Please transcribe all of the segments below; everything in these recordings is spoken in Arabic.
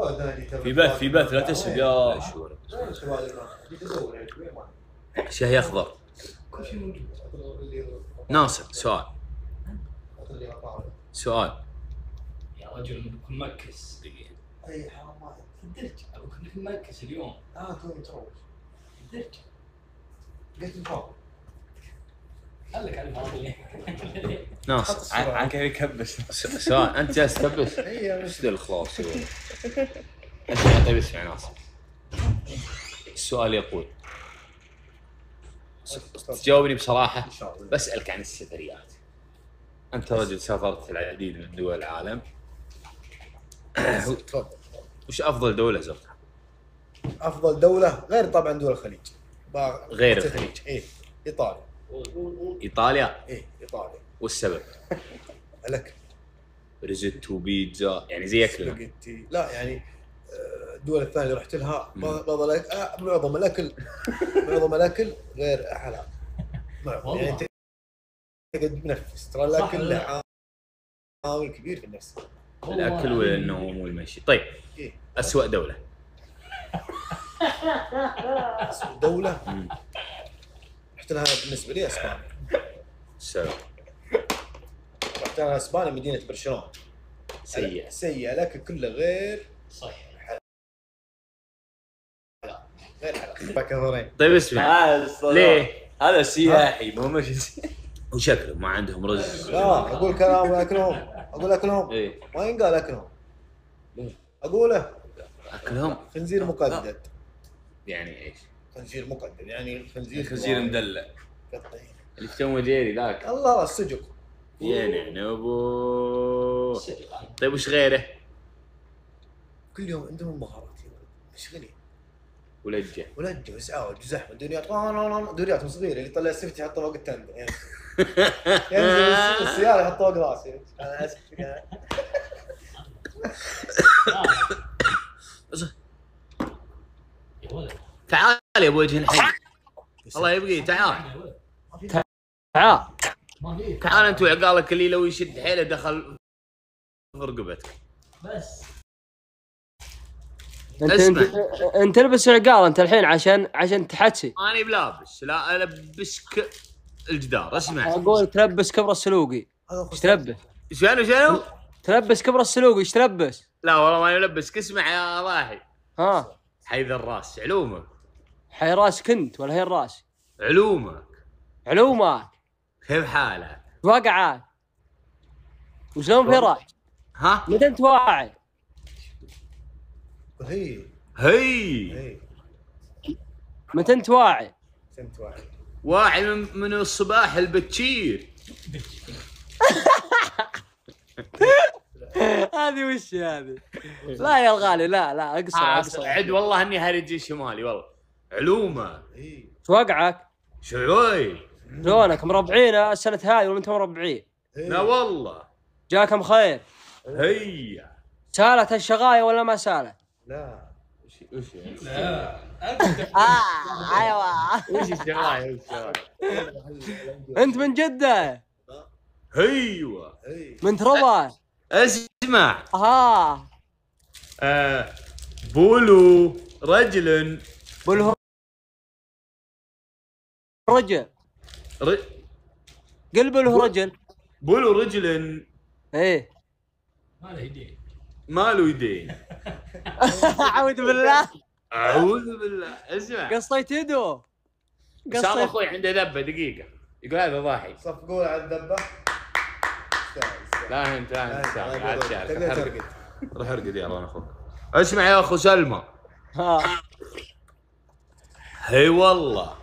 في بث لا تسب يا شاهي اخضر. ناصر سؤال يا رجل بكون مكس دقيقة. اي حرام عليك في الدرج اقول لك مكس اليوم. توي تروح الدرج قلت فوق قال لك على الفاضي. ناصر عن كيف يكبس سؤال. انت جالس تكبس ايش ذا الخلاص انت. طيب اسمع ناصر، السؤال يقول تجاوبني بصراحة. ان شاء الله. بسألك عن السفريات. أنت رجل سافرت العديد من دول العالم. تفضل. وش أفضل دولة زرتها؟ افضل دوله غير طبعا دول الخليج. غير الخليج. ايه ايطاليا. إيطاليا. ايه ايطاليا. والسبب؟ لك ريزوتو بيتزا يعني زي أكلنا. سباجيتي. لا يعني الدول الثانية اللي رحت لها معظم الأكل غير حلال. يعني أنت تقعد بنفس ترى الأكل له عامل كبير في النفس. الأكل والنوم والمشي. طيب إيه؟ أسوأ دولة. أسوأ دولة رحت لها بالنسبة لي إسبانيا. السبب؟ رحت لها إسبانيا مدينة برشلونة. سيئة لكن كله غير صحيح. غير حلال. طيب اسمع. ليه؟ هذا سياحي مو ماشي. وشكله ما عندهم رز. لا أقول كلام أكلهم إيه؟ ما ينقال أكلهم. أقوله أكلهم خنزير مقدد. يعني إيش؟ خنزير مقدد يعني خنزير مدلع. اللي في توم جيري ذاك. الله السجق. يا نعنبو. طيب وش غيره؟ كل يوم عندهم مهارات مشغلين. ولجة وازعاج وزحمه دوريات صغيره اللي يطلع السفت يحطه فوق التندر يعني. ينزل السياره يحطه فوق راسي. انا اسف يا ولد تعال يا ابو وجه الحي. الله يبقي تعال تعال انت وعقالك اللي لو يشد حيله دخل رقبتك بس. انت تلبس عقال انت الحين عشان تحتسي. ماني بلابس. لا البسك الجدار. اسمع اقول تلبس كبر السلوقي. ايش تلبس؟ شنو تلبس كبر السلوقي. ايش تلبس؟ لا والله ماني ملبسك. اسمع يا ضاحي. ها حي ذا الراس. علومك حي راسك انت ولا هي الراس؟ علومك كيف حالك؟ وقعات وشلون في راس؟ ها متى انت واعي؟ هي متى انت واعي؟ واعي من الصباح البكير. هذه وش هذه؟ لا يا الغالي لا اقصر. عد والله اني هرجي شمالي والله. علومه ايش وقعك؟ شوي شلونك مربعين السنه هذه ولا انتم مربعين؟ لا والله جاكم خير. هي سالت الشغايه ولا ما سالت؟ لا وش لا ايوه وش الشغايه انت من جده؟ ايوه من تربه. اسمع بولو رجل رجل قل بله رجل. بولو رجل. ايه ما له يدين. اعوذ بالله. اسمع قصيت يده. صار اخوي عنده ذبه دقيقه يقول هذا ضاحي. صفقوا على الذبه. لا انت عاد شارك. روح ارقد يلا انا اخوك. اسمع يا اخو سلمى. هي والله.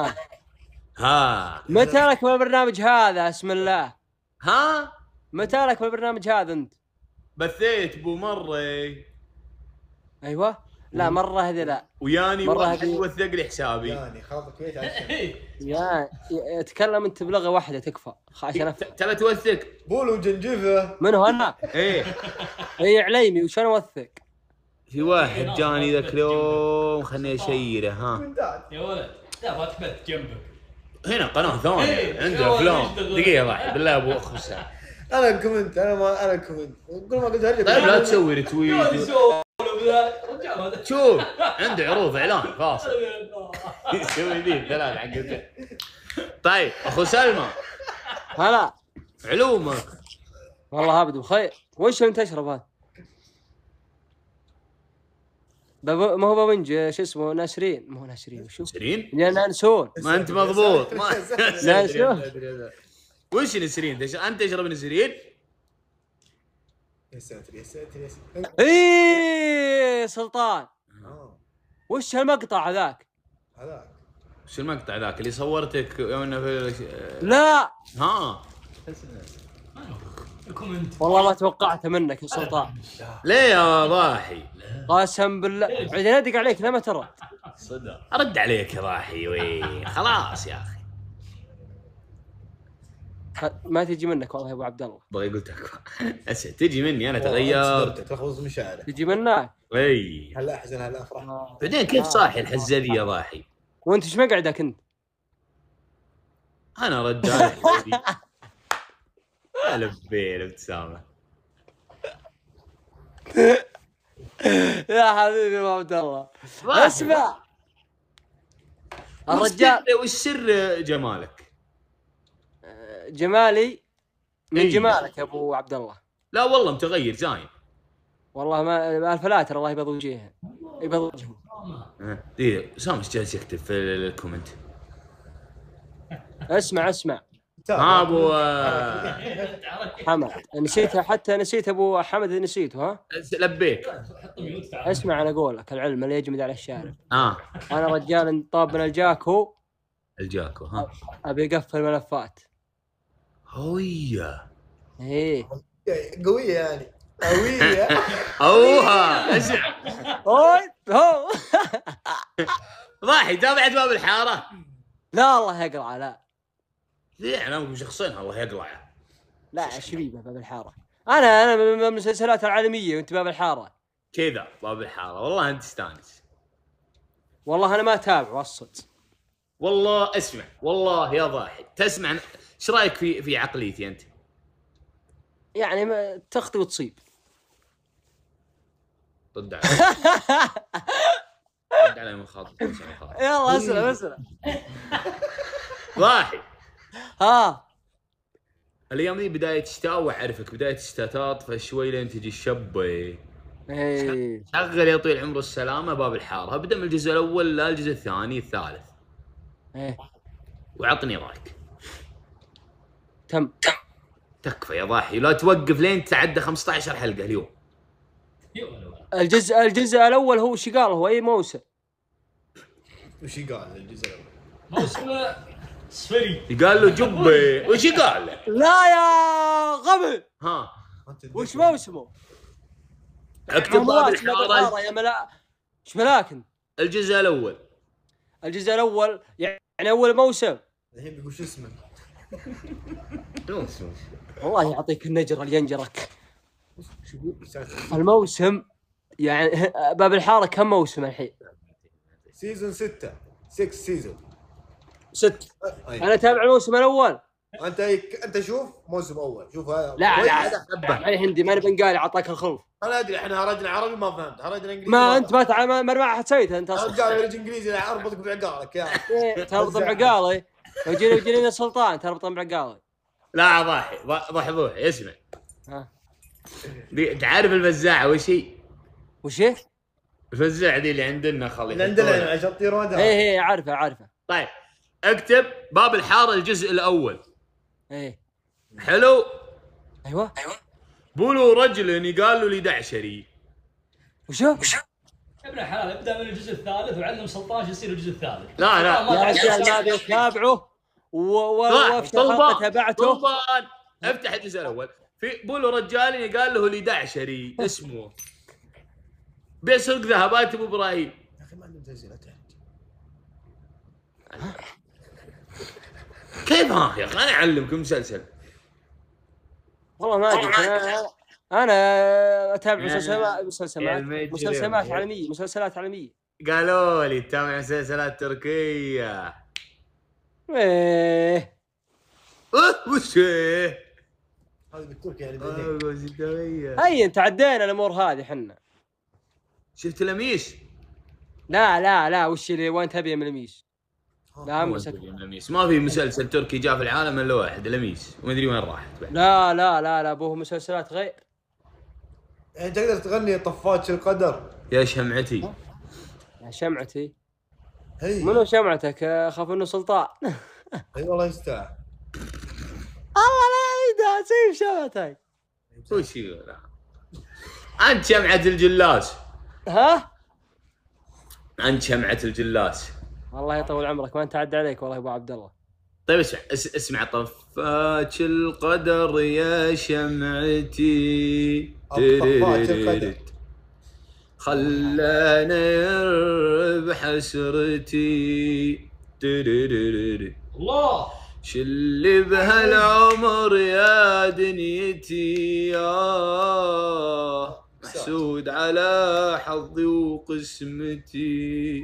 متى لك بالبرنامج هذا؟ اسم الله. متى لك بالبرنامج هذا انت؟ بثيت بو مرة. ايوه لا مرة هذه لا. وياني واحد وثق لي حسابي. يعني خاطك كويس يا تكلم انت بلغة واحدة تكفى عشان تبى توثق. بولو جنجفة. من هو انا؟ ايه عليمي وشان اوثق؟ في واحد جاني ذاك اليوم خلني اشيره. يا ولد لا تبث جنبك هنا قناة ثانية عندنا افلام. دقيقة واحد بالله ابو اخو ساعة. انا كومنت انا كومنت كل ما قلت هرجع. طيب لا تسوي ريتويت. شوف عنده عروض اعلان فاصل يسوي ذي ثلاث حقتين. طيب اخو سلمى هلا علومك. والله ابد بخير. وش انت تشرب هذا؟ ما هو بابنج شو اسمه ناسرين. ما هو ناسرين وشو؟ نسرين؟ نانسون. ما انت مضبوط. ما نانسون. وش نسرين؟ انت تشرب نسرين؟ يا ساتر يا ساتر يا ساتر. ايه سلطان. وش هالمقطع هذاك؟ هذاك شو المقطع ذاك اللي صورتك يوم انه في لا ها؟ الكومنت والله ما توقعته منك يا سلطان. ليه يا ضاحي؟ قسم بالله بعدين ادق عليك لما ترى. صدق ارد عليك يا ضاحي وين خلاص يا اخي. ما تجي منك والله يا ابو عبد الله. بغي قلت لك اسف تجي مني انا تغير. تلخبط مشاعرك. تجي منك. اي هلا احزن هلا افرح. بعدين كيف صاحي الحزه يا ضاحي؟ وانت ايش مقعدك انت؟ انا رجال حبيبي. لبي الابتسامه. يا حبيبي يا ابو عبد الله اسمع الرجال. وش سر جمالك؟ جمالي من إيه. جمالك يا ابو عبد الله. لا والله متغير زاين. والله ما الفلاتر الله يبيض وجهه يبيض وجهه. ايه سامش جالس يكتب في الكومنت. اسمع ها ابو حمد نسيتها. حتى نسيت ابو حمد نسيته. ها لبيك. اسمع انا اقول لك العلم اللي يجمد على الشارع. انا رجال طاب من الجاكو. الجاكو ها ابي اقفل ملفات. هويه ايه قويه يعني قويه. اوها اسمع هو ضاحي تابعت باب الحاره. لا الله يقرع. لا ليه انا شخصين الله يقرع. لا شبيبه باب الحاره. انا من المسلسلات العالميه وانت باب الحاره كذا. باب الحاره والله انت تستانس. والله انا ما اتابع اصلا. والله اسمع والله يا ضاحي تسمع. ايش رايك في عقليتي انت؟ يعني ما تخطي وتصيب. رد علي. رد علي من خاطر. يلا اسلم ضاحي ها الايام دي بدايه الشتاء واعرفك بدايه الشتاء تطفى شوي لين تجي الشبه. ايه شغل يا طويل العمر والسلامه باب الحاره. ابدا من الجزء الاول لا الجزء الثاني الثالث. ايه وعطني رايك. تم تكفى يا ضاحي لا توقف لين تعدى 15 حلقه اليوم. الجزء الاول هو ايش قال؟ هو اي موسم؟ وش قال الجزء الاول؟ موسم صفري. قال له جبه. وش قال له؟ لا يا غبي. ها وش موسمه؟ اكتب باب الحاره يا ايش ملاكن؟ الجزء الاول. الجزء الاول يعني اول موسم. الحين بيقول شو اسمه؟ الله يعطيك النجر اللي ينجرك. الموسم يعني باب الحاره كم موسم الحين؟ سيزون 6 سيزون 6. انا اتابع الموسم الاول. انت شوف موسم اول شوف هذا. لا هندي ما نبي نقال اعطاك الخلف. انا ادري احنا هرجنا عربي ما فهمت. هرجنا انجليزي ما انت ما حسيتها انت اصلا. رجال يرجع انجليزي اربطك بعقالك يا تربط بعقالي. وجيني السلطان تربط بعقالي. لا ضحي اسمع. ها تعرف الفزاعه وش هي؟ وش هي؟ الفزاعه دي اللي عندنا خلي اللي عندنا عشان تطيرون. ايه عارفه. طيب اكتب باب الحاره الجزء الاول. ايه حلو. ايوه بولو رجل يقال له لدعشري. وشو؟ يا ابن الحلال ابدا من الجزء الثالث وعلم سلطان شو يصير الجزء الثالث. لا يا رجال ما ابي اتابعه تابعته. افتح الجزء الاول. في بولو رجال يقال له لدعشري اسمه بيسرق ذهبات ابو ابراهيم. يا اخي ما عندهم تسجيلات. كيف ها يا اخي انا اعلمكم مسلسل. والله ما ادري. انا اتابع مسلسلات عالميه. قالوا لي تتابع مسلسلات تركيه. ايه وش هذا بالتركي يعني بعدين. هي تعدينا الامور هذه حنا. شفت لميس؟ لا وش اللي وين تبي من لميس؟ لا مو مسك. لميس، ما في مسلسل تركي جاء في العالم الا واحد لميس، وما ادري وين راحت بعد. لا ابوه مسلسلات غير. يعني تقدر تغني طفاش القدر يا شمعتي. يا شمعتي. هي منو شمعتك؟ اخاف انه سلطان. اي والله يستاهل. الله لا يدا سيف شمعتك. وش يقول؟ انت شمعة الجلاس. ها؟ انت شمعة الجلاس. الله يطول عمرك ما انت عد عليك والله يا ابو عبد الله. طيب اسمع طفاش القدر يا شمعتي. طفاش القدر خلاني بحسرتي. الله شلي بهالعمر يا دنيتي يا محسود على حظي وقسمتي.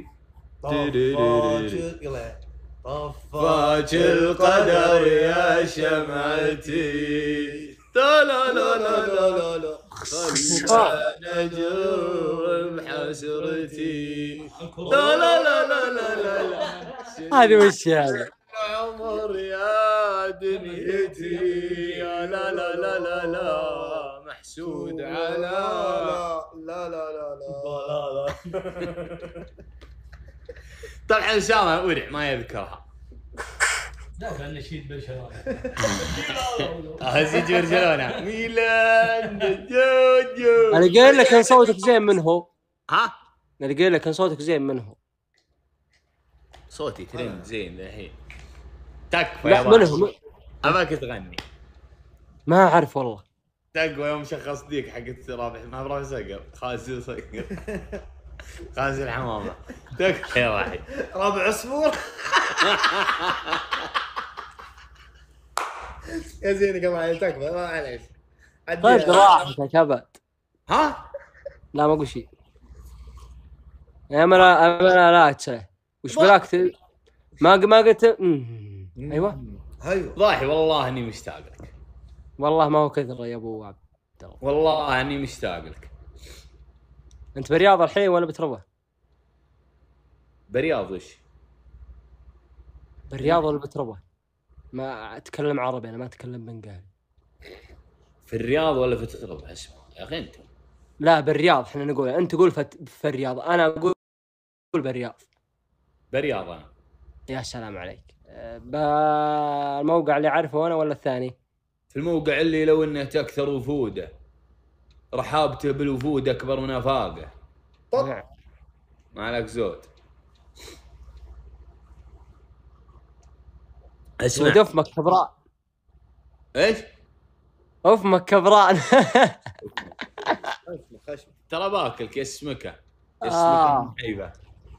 طفاش القدر يا شمعتي. لا لا لا لا لا لا خلاني اجرب حسرتي. لا لا لا لا لا لا هذه وش هذا؟ عمر يا دنيتي يا لا لا لا لا لا محسود على لا طبعا سامع ورع ما يذكرها. لا كان نشيد برشلونه. هزيج برشلونه ميلان جوجو. انا قايل لك ان صوتك زين من هو. ها؟ انا قايل لك ان صوتك زين من هو. صوتي ترند زين الحين. تكفى لا يا من ضاحي. هو؟ اباك تغني. ما اعرف والله. تقوى يوم شخص ديك حقت رابح، ما برابح صقر خازن صقر خازن الحمامه. تكفى يا ضاحي. رابع عصفور. يا زين كمان تكفى ما عليك. طيب راحتك يا ابد. ها؟ لا ما اقول شيء. يا انا لا تسه. وش بلاك ما قلت. ايوه ضاحي والله اني مشتاق لك. والله ما هو كثر يا ابو عبد الله. والله اني مشتاق لك. انت برياض الحين ولا بتروى؟ برياض وش؟ بالرياض ولا بتروى؟ ما اتكلم عربي انا ما اتكلم بنغالي. في الرياض ولا في تطرب اسمه يا اخي انت؟ لا بالرياض احنا نقول، انت تقول في الرياض انا اقول بالرياض. برياض انا. يا سلام عليك. الموقع اللي اعرفه انا ولا الثاني؟ في الموقع اللي لو انه تكثر وفوده رحابته بالوفود اكبر من افاقه. ما لك زود. اسمع ودفمك كبران. ايش؟ افمك كبران. ترى باكلك يا اسمكه. اسمك حيبه.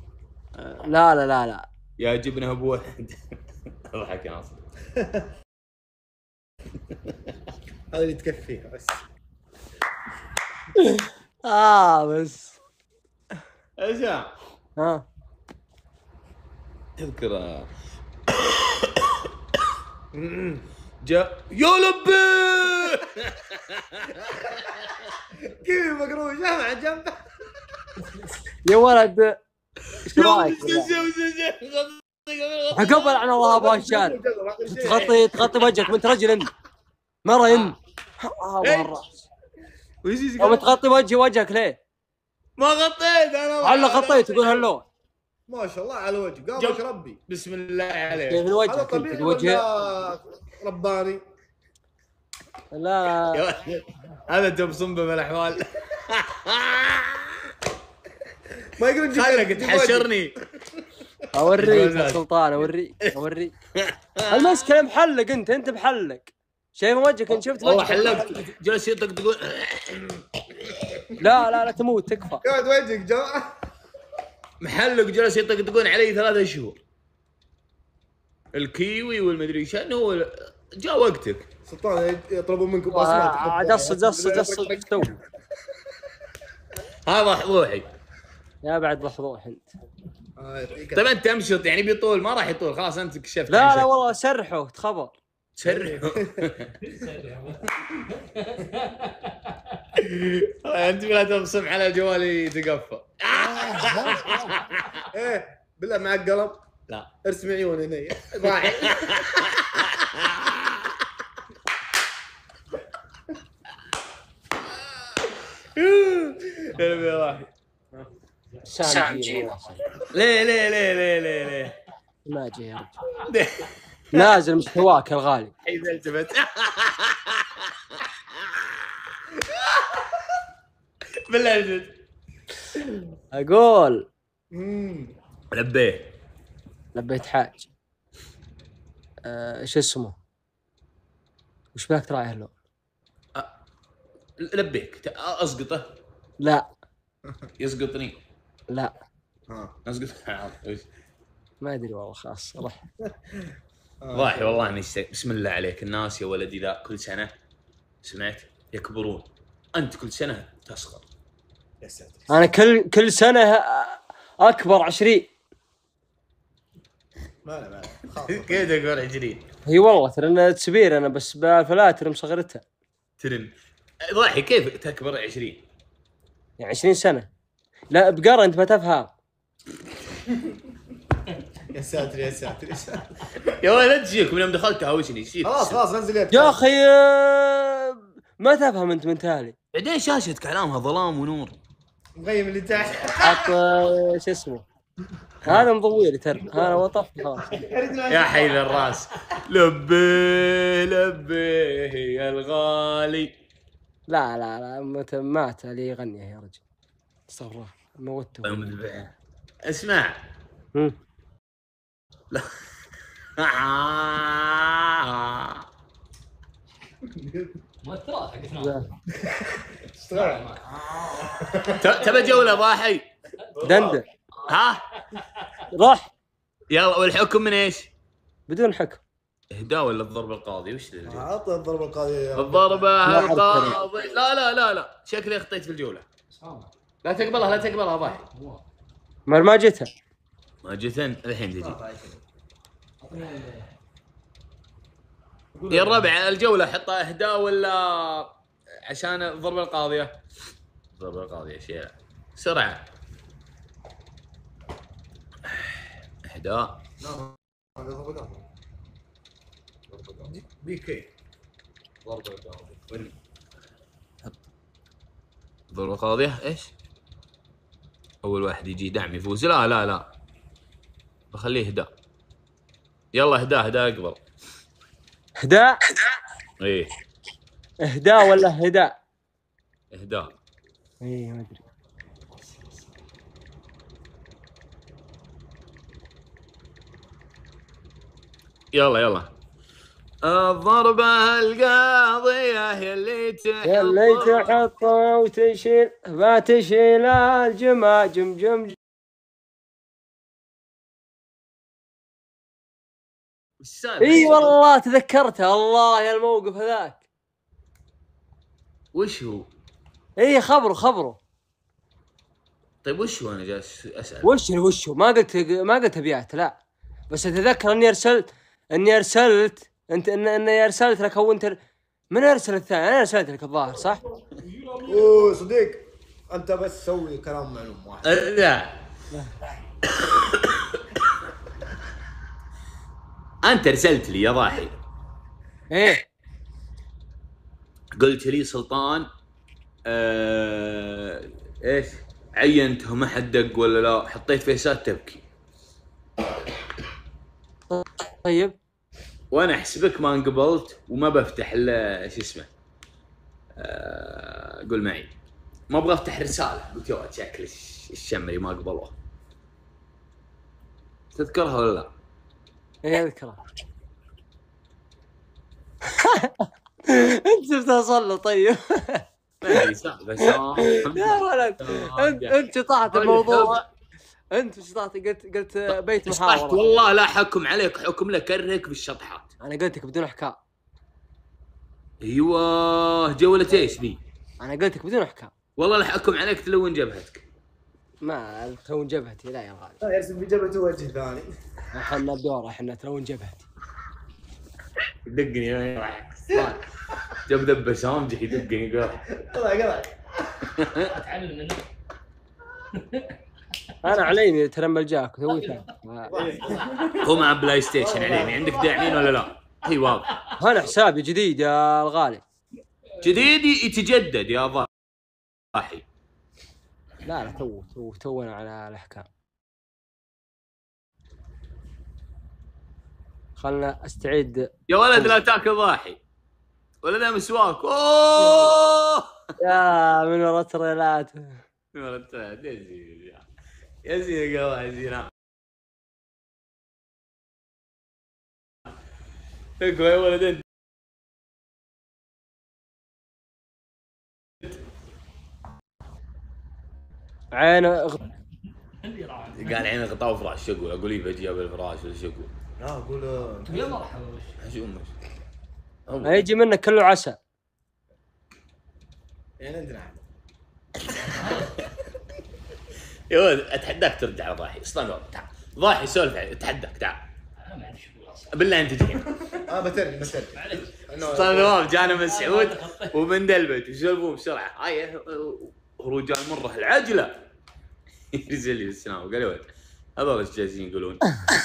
لا يا جبنه ابو واحد. اضحك يا ناصر. هذا اللي تكفيها بس. بس ايش تذكر جاء يا لبي. كيف مقروش مع جنبه يا ولد. ايش رايك؟ قبل عن الله ابو هشام. تغطي وجهك وانت رجل انت مره انت. او تغطي وجهك ليه؟ ما غطيت انا. على غطيت تقول هلو. ما شاء الله على وجهك قابلك ربي. بسم الله عليك. كيف الوجه؟ هذا طبيعي الوجه رباني. لا هذا تبصم بالاحوال. ما يقولون خلك تحشرني. اوريك يا سلطان اوريك. المسكله محلق انت بحلق. شايف وجهك انت شفت والله وجهك؟ حلقت جلس يطقطقون. لا تموت تكفى. قاعد وجهك جماعه محلق جلس يطقطقون علي 3 شهور. الكيوي والمدري شنو جاء وقتك. سلطان يطلبون منكم بصمات. جص تو. هذا روحي. يا بعد بحضوح انت. طيب انت امشط يعني بيطول ما راح يطول خلاص انت كشفت. لا والله سرحوا تخبر. سرحوا. انت لا تبصم على جوالي تقفى. ايه بالله معك قلم؟ لا ارسم عيون هنا راعي. يا واحد سام جي ليه ما جي يا رجل. نازل مستواك الغالي. إذا التفت بالله جد اقول لبيه لبيت حاج. شو اسمه؟ وش بالك تراعي اللون؟ لبيك اسقطه لا يسقطني لا اسقط. ما ادري والله خلاص روح. ضاحي والله اني بسم الله عليك. الناس يا ولدي ذا كل سنه سمعت يكبرون، انت كل سنه تصغر. يا ساتر. انا كل سنه اكبر 20. ما كيف تقول 20؟ هي والله ترى انا سبير انا بس بالفلاتر مصغرتها. ترن ضاحي كيف تكبر 20؟ يعني 20 سنه. لا بقرا انت ما تفهم. يا ساتر يا ساتر يا ساتر. يا ولد لا تجيك من يوم دخلت هاوشني شيل. خلاص نزل يدك يا اخي ما تفهم انت من تالي. بعدين شاشه كلامها ظلام ونور. مغيم اللي تحت. حط شو اسمه هذا مضوي ترى انا وطفت خلاص. يا حي الراس. لبيه يا الغالي. لا مات اللي يغني يا رجل. استغفر الله موته. اسمع لا مؤثرات حقتنا. تبى جوله ضاحي دندن ها روح. يلا. والحكم من ايش؟ بدون حكم. اهداء ولا الضربه القاضيه؟ وش عطى الضربه القاضيه. الضربه القاضيه. لا شكلي اخطيت في الجوله. لا تقبلها ضاحي. ما جتها. ما جتن الحين تجي يا الربع. الجوله حطها اهداء ولا عشان الضربه القاضيه؟ الضربه القاضيه شيء سرعه. اهداء بي كي. ضربه قاضيه ايش؟ اول واحد يجي دعم يفوز. لا بخليه اهداء. يلا اهداء اقبل. اهداء ايه اهداء ولا هداء؟ اهداء. ايه ما ادري. يلا الضربة القاضية اللي تحط وتشيل ما تشيل الجماجم جم. اي والله تذكرتها. الله يا الموقف هذاك. وش هو؟ اي خبره. طيب وش هو؟ انا جالس اسال. وش هو؟ ما قلت ابيات لا، بس اتذكر اني ارسلت اني ارسلت لك او انت من ارسل الثاني. انا ارسلت لك الظاهر صح؟ اوه صديق انت بس سوي كلام معلوم واحد. لا انت ارسلت لي يا ضاحي. ايه قلت لي سلطان ايش عينته ما حد دق ولا لا؟ حطيت فيسات تبكي. طيب وانا احسبك ما انقبلت وما بفتح الا شو اسمه قول معي ما ابغى افتح رساله. قلت يا شكل الشمري ما قبلوه. تذكرها ولا لا؟ ايه اذكرها. انت شفتها صلى طيب. ما ادري صح بس يا ولد انت شطحت الموضوع. انت شطحت قلت بيت محاورة. والله لا حكم عليك حكم لك كرهك بالشطحات. انا قلت لك بدون احكام. ايوه جولة ايش ذي؟ انا قلت لك بدون احكام. والله لا حكم عليك تلون جبهتك. ما تلون جبهتي لا يا غالي. لا يرسم بجبهته وجه ثاني. احنا بدور احنا تلون جبهتي. يدقني جاب دبس امجح يدقني قطع تعلم منه. انا عليني ترمل جاك توي فاهم. هو مع بلاي ستيشن عليني. عندك داعمين ولا لا؟ هي واضح. انا حسابي جديد يا الغالي. جديد يتجدد يا ضاحي. لا تونا على الاحكام. خلنا استعيد. يا ولد لا تاكل ضاحي ولا ذا مسواك. اوه يا من ورا التريلات. يا زين يا قهوة يا زين. اقوى يا ولد انت. قال عين غطاء وفراش. شو اقول لي بجي بالفراش ولا شو اقول؟ لا اقول يا مرحبا وش شو امك؟ يجي منك كله عسى. يعني عندنا يا ولد اتحداك ترد على ضاحي اصلا. تعال ضاحي سولف اتحداك تعال. انا ما اعرف شو اقول اصلا. بالله انت تجي. بترجم معليش. اصلا نواف جانا من سعود ومن دلبت ويسولفون بسرعه. هاي رجال مره العجله. يرسل لي بالسلام وقال يا ولد هذول ايش جالسين يقولون؟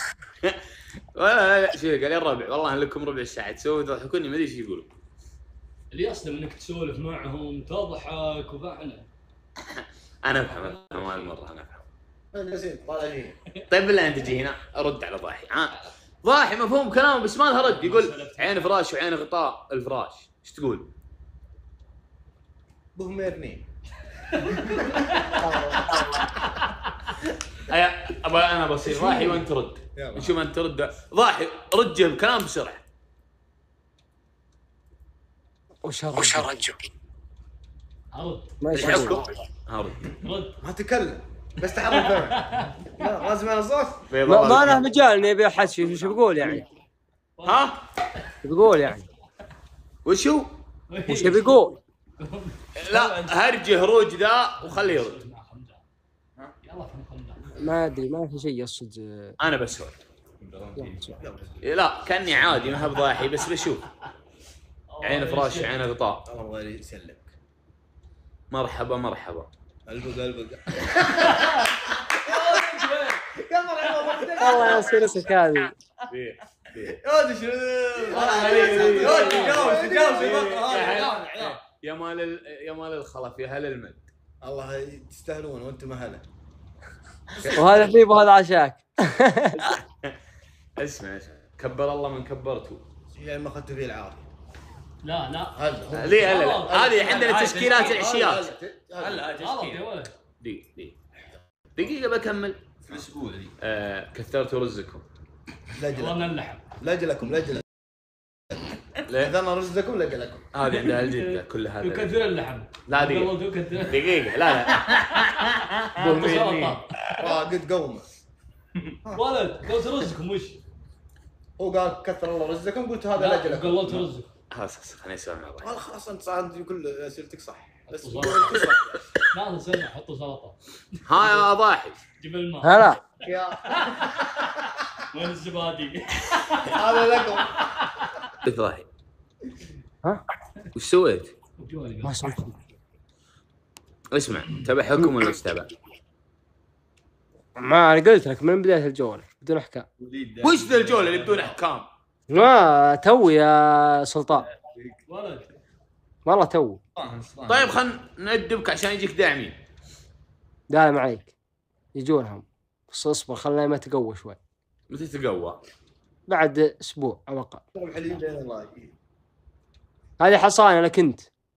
لا شو قال يا الربع والله لكم ربع ساعه تسوي تضحكوني ما ادري ايش يقولون. اللي يصدم انك تسولف معهم تضحك وفعلا. انا افهم هالمره انا افهم. جالسين طالعين. طيب بالله انت تجي هنا ارد على ضاحي. ضاحي مفهوم كلامه بس ما لها رد. يقول عين فراش وعين غطاء الفراش. ايش تقول؟ بهم اثنين. ابى انا بصير ضاحي وانت ترد. نشوف انت ترد. ضاحي رد الكلام بسرعه. وش رجع؟ ارد. ما يشعركم؟ رد. ما تكلم بس تحرك فمك. لا لازم انا صوت. ما له مجال اني ابي احس وش بقول يعني؟ ها؟ بقول يعني وشو؟ وش بيقول؟ لا هرجه هروج ذا وخليه يرد. يلا فهم خمدان. ما ادري ما في شيء يصد. انا بسولف. لا كاني عادي ما هو بضاحي بس بشوف. عين فراش عين غطاء. الله يسلمك. مرحبا مرحبا. قلبك. والله يا سيرسك هذه. هذا شنو؟ يا مال الخلف يا هل المد. الله تستاهلون وانتم اهله. وهذا حبيب وهذا عشاك. اسمع كبر الله من كبرته. يعني ما اخذت فيه العافيه. لا ليه لا هذه عندنا تشكيلات العشيات. هلا تشكيل يا ولد. دقيقة بكمل. الاسبوع ذي كثرتوا رزقكم. والله من اللحم. لاجلكم. كثرنا رزقكم لاجلكم. هذه عندها الجدة كل هذا. يكثر اللحم. لا دقيقة لا. قد قومه. ولد قلت رزقكم وش؟ هو قال كثر الله رزقكم قلت هذا لاجلكم. قلت رزق. خليني اسوي مع والله خلاص انت صار كل اسئلتك صح. بس لا تسمع حطوا سلطه. ها يا ضاحي. جيب الماء. هلا وين الزبادي؟ هذا لكم. ضاحي. ها؟ وش سويت؟ ما سمعت. اسمع تبع حكم ولا مش تبع؟ ما انا قلت لك من بدايه الجوله بدون احكام. وش ذا الجوله اللي بدون احكام؟ ما توي يا سلطان. ولد. والله توي. طيب خلنا ندبك عشان يجيك داعمين. لا ما عليك يجونهم بس اصبر خلنا ما تقوى شوي. متى تقوى؟ بعد اسبوع او اقل. الله هذه حصانه لك انت.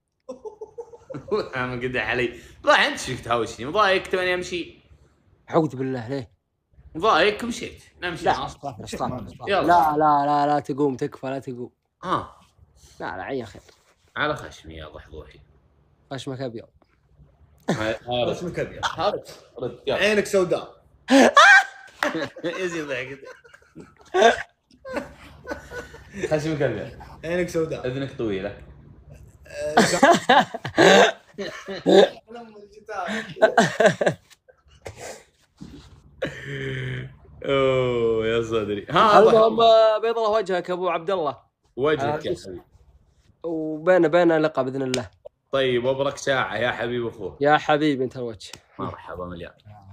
انا قد علي ضايع. انت شو تهاوشني؟ مضايق تبغاني امشي؟ اعوذ بالله ليه؟ مضايق مشيت نمشي. لا لا تقوم تكفى لا تقوم. لا عين خير. على خشمي يا ضحضوحي. خشمك ابيض. خشمك ابيض. رد عينك سوداء. يزيد ضحك. خشمك ابيض. عينك سوداء. اذنك طويله. اوه يا صدري. المهم بيض الله وجهك ابو عبد الله. وجهك يا حبيبي. وبين لقاء باذن الله. طيب ابرك ساعه يا حبيب اخوه. يا حبيبي انت الوجه. مرحبا مليان.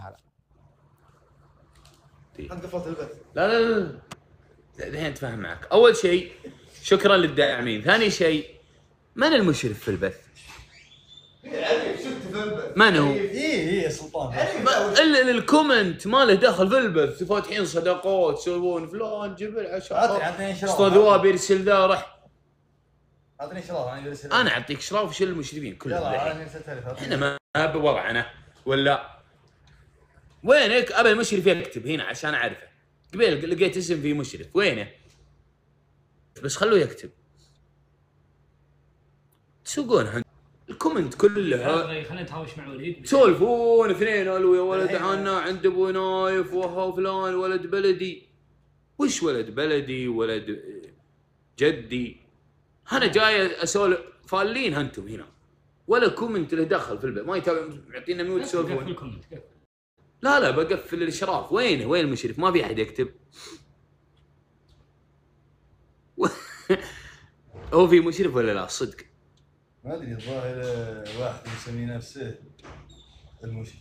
انت قفلت البث. لا الحين اتفاهم معك. اول شيء شكرا للداعمين، ثاني شيء من المشرف في البث؟ شفت في البث من هو؟ اي سلطان. الكومنت ما له دخل في البث، فاتحين صداقات يسوون فلان جبل عشان اعطني شرف. استاذ واب يرسل ذا رح. اعطني شرف انا ارسل. انا اعطيك شراف شل المشرفين كلهم. يلا انا ارسلت لك. احنا ما بوضعنا ولا وينك؟ ابى المشرف يكتب هنا عشان اعرفه. قبل لقيت اسم فيه مشرف، وينه؟ بس خلوه يكتب. تسوقونها الكومنت كلها. خلينا نتهاوش مع وليد. تسولفون اثنين الو يا ولد عنا عند ابو نايف وها فلان ولد بلدي. وش ولد بلدي؟ ولد جدي. انا جاي اسولف فالين انتم هنا. ولا كومنت له دخل في البيت، ما يتابع، معطينا ميوت تسولفون. لا بقفل الاشراف. وين المشرف؟ ما في احد يكتب. هو في مشرف ولا لا صدق؟ ما ادري الظاهر واحد يسمي نفسه المشرف.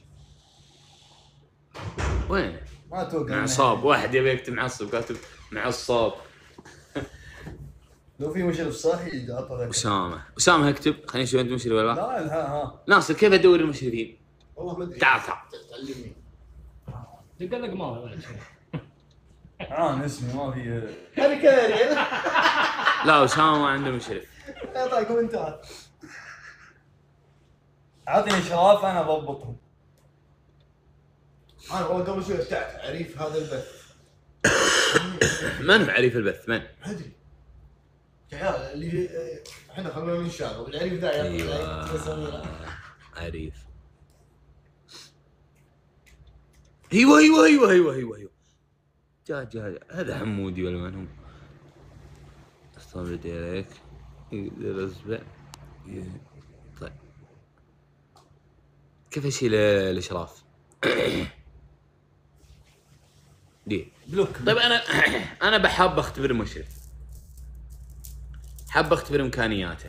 وين؟ ما اتوقع. معصاب. واحد يبي يكتب معصب كاتب معصاب. لو في مشرف صاحي اعطى. اسامه اكتب. خليني اشوف انت مشرف ولا لا. لا ها ناصر كيف ادور المشرفين؟ والله ما ادري. تعال تعلمني. دق لك ما ولا شيء. اسمي ما في. انا كاري. لا اسامه ما عنده مشرف. اعطي كومنتات. اعطني شراف انا اضبطهم. انا والله قبل شوي فتحت عريف هذا البث. من هو عريف البث؟ من؟ ما ادري. عيال اللي احنا خلونا نشارك العريف ذا ايوه عريف. ايوه جا هذا حمودي ولا من هو؟ استمر عليك يدرس. طيب كيف اشيل الاشراف؟ دي بلوك. طيب انا بحب اختبر المشرف، حاب اختبر امكانياته.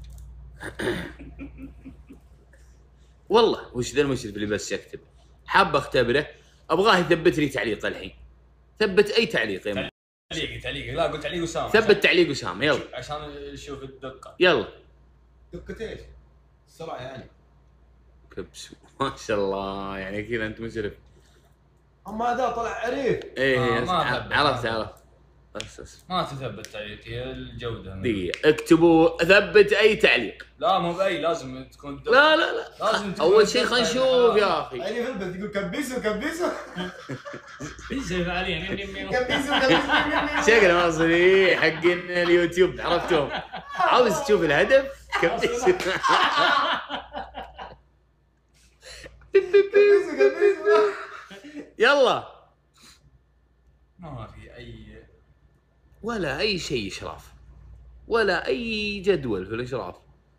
والله وش ذا المشرف اللي بس يكتب؟ حاب اختبره، ابغاه يثبت لي تعليق الحين. ثبت اي تعليق يا تعليق لا قلت تعليق اسامه. ثبت تعليق اسامه يلا عشان نشوف الدقه. يلا. دقة ايش؟ السرعة يعني. كبس ما شاء الله، يعني كذا انت مشرف. اما هذا طلع عريف. ايه ما عرفت بس ما تثبت تعليق، هي الجوده. دقيقة اكتبوا ثبت اي تعليق. لا مو باي، لازم تكون دقة. لا لازم اول شيء خلينا نشوف يا اخي. عريف البث يقول كبسوا زي فعليا. كبسوا شكله ناصري حقين اليوتيوب عرفتهم. عاوز تشوف الهدف كبسوا. يلا ما في اي ولا اي شيء اشراف ولا اي جدول في الاشراف.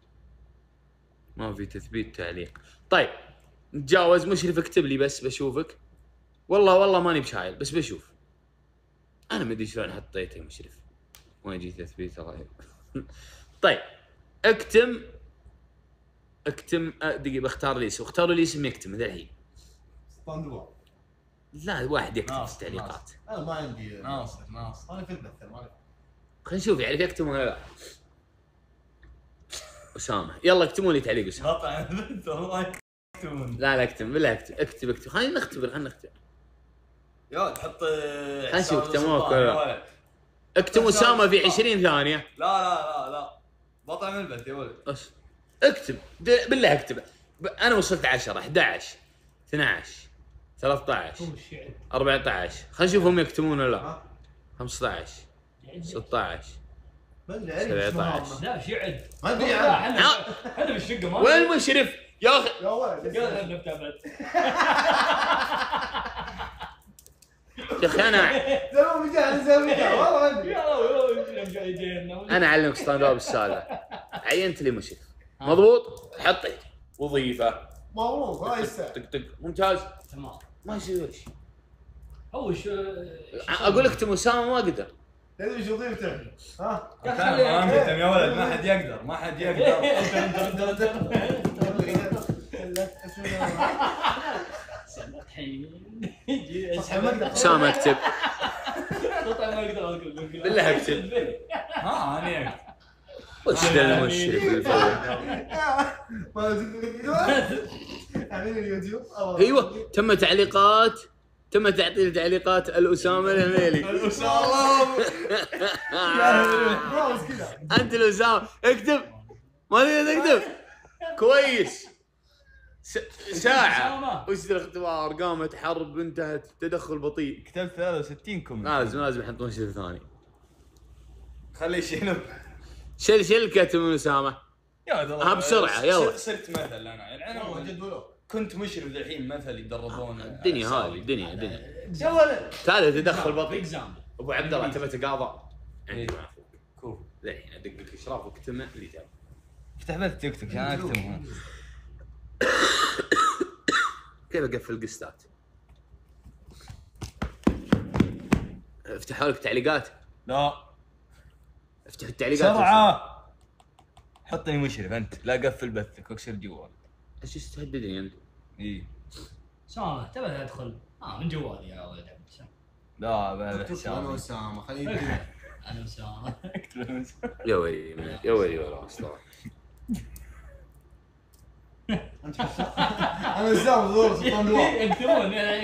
ما في تثبيت تعليق. طيب نتجاوز. مشرف اكتب لي بس بشوفك. والله ماني بشايل بس بشوف. انا ما ادري شلون حطيته مشرف ما يجي تثبيت الله. طيب اكتم دقيقة بختار لي اسم. اختاروا لي اسم يكتم ذا الحين. طندوة. لا واحد يكتب في ناصر. التعليقات. انا ما عندي. ناصر انا في البث ما خلينا نشوف يعرف يكتم ولا لا. اسامه يلا اكتموا لي تعليق اسامه. قطع والله يكتبون. لا اكتم بالله اكتب خلينا نختبر يا تحط خلينا نشوف تموك ولا اكتم اسامه في 20 ثانيه. لا بطلع من البث يا ولد. بس اكتب بالله اكتب. انا وصلت 10 11 12 13 14. خلينا نشوف هم يكتمون ولا لا. 15 16 ما ادري عريف 17. لا شعد. ما ادري احنا بالشقه ما. وين المشرف يا اخي؟ يا ولد قال احنا بتابعت. يا اخي انا زلمه مجال والله ما ادري. انا اعلمك ستاند اب السالفه. عينت لي مشرف مضبوط، حطيت وظيفه مبروك الله يستاهل. طق ممتاز. تمام. ما يصير وش هو شو اقول لك اسامه ما اقدر. لازم شو وظيفتك؟ ها؟ ما انقتم يا ولد، ما حد يقدر، ما حد يقدر. الحين اسامه اكتب قطع ما اقدر اقول بالله اكتب. ها انا أكتب. وش ذا المشرف الفوق؟ عاملين اليوتيوب؟ ايوه تم تعطيل تعليقات الاسامه الهميلي. الاسامه خلاص كذا. انت الاسامه اكتب، ما تقدر تكتب كويس. ساعه وش ذا الاختبار؟ قامت حرب انتهت تدخل بطيء. كتبت 63 كومنت. لازم يحط مشرف ثاني. خليه يشيله. شل كتب من اسامه. يا ها بسرعة، يلا. صرت مثل انا يعني والله انا جدولوا. كنت مشرف الحين مثل يدربون الدنيا هذه الدنيا يا ولد. هذا تدخل بطيء. اكزامبل ابو عبد الله تبى تقاضى عندي إيه. معفوك. كوف. الحين ادق لك اشراف واكتمه اللي تبي. افتح بث تيك توك عشان اكتب هنا. كيف اقفل قستات؟ افتحوا لك تعليقات. لا افتح التعليقات. بسرعه حطني مشرف انت، لا قفل بثك واكسر جوال. ايش تهددني انت؟ اي سامة تبى تدخل من جوالي يا ولد عبد السلام. لا بهذا انا حسابي. واسامه خليه انا وسامة اكتب يا ويلي يا ويلي والله اصلا. انا واسامه دور سلطان دوار. يكتبون يعني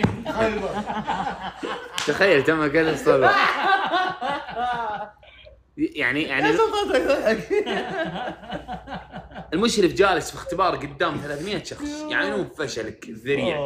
تخيل تم كذا صدق. يعني المشرف جالس في اختبار قدام 300 شخص يعانون بفشلك الذريع.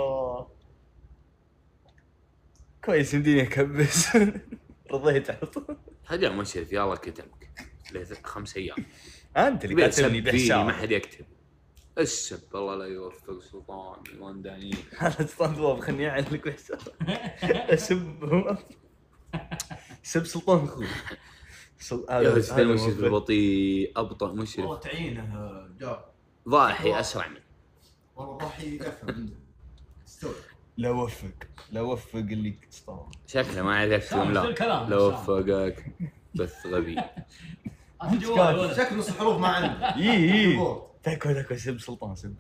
كويس يمديني اكبس. رضيت على طول. هذا مشرف يلا كتبك له 5 ايام. انت اللي قاعد تسوي ما بحساب. حد يكتب. السب الله لا يوفق سلطان الونداني. انا سلطان ضواب خلني اعلق بحساب. اسب سب سلطان اخوي. يا هذا المشرف البطيء ابطا والله مشرف تعيينه جاب. ضاحي اسرع منه. والله ضحي يفهم عنده. استوعب. لا وفق اللي اسطوره. شكله ما عاد يكتب لا الكلام لو وفقك بث غبي. في جوال ولد. شكل نص الحروف ما عنده. اي تكفى سب سلطان سب.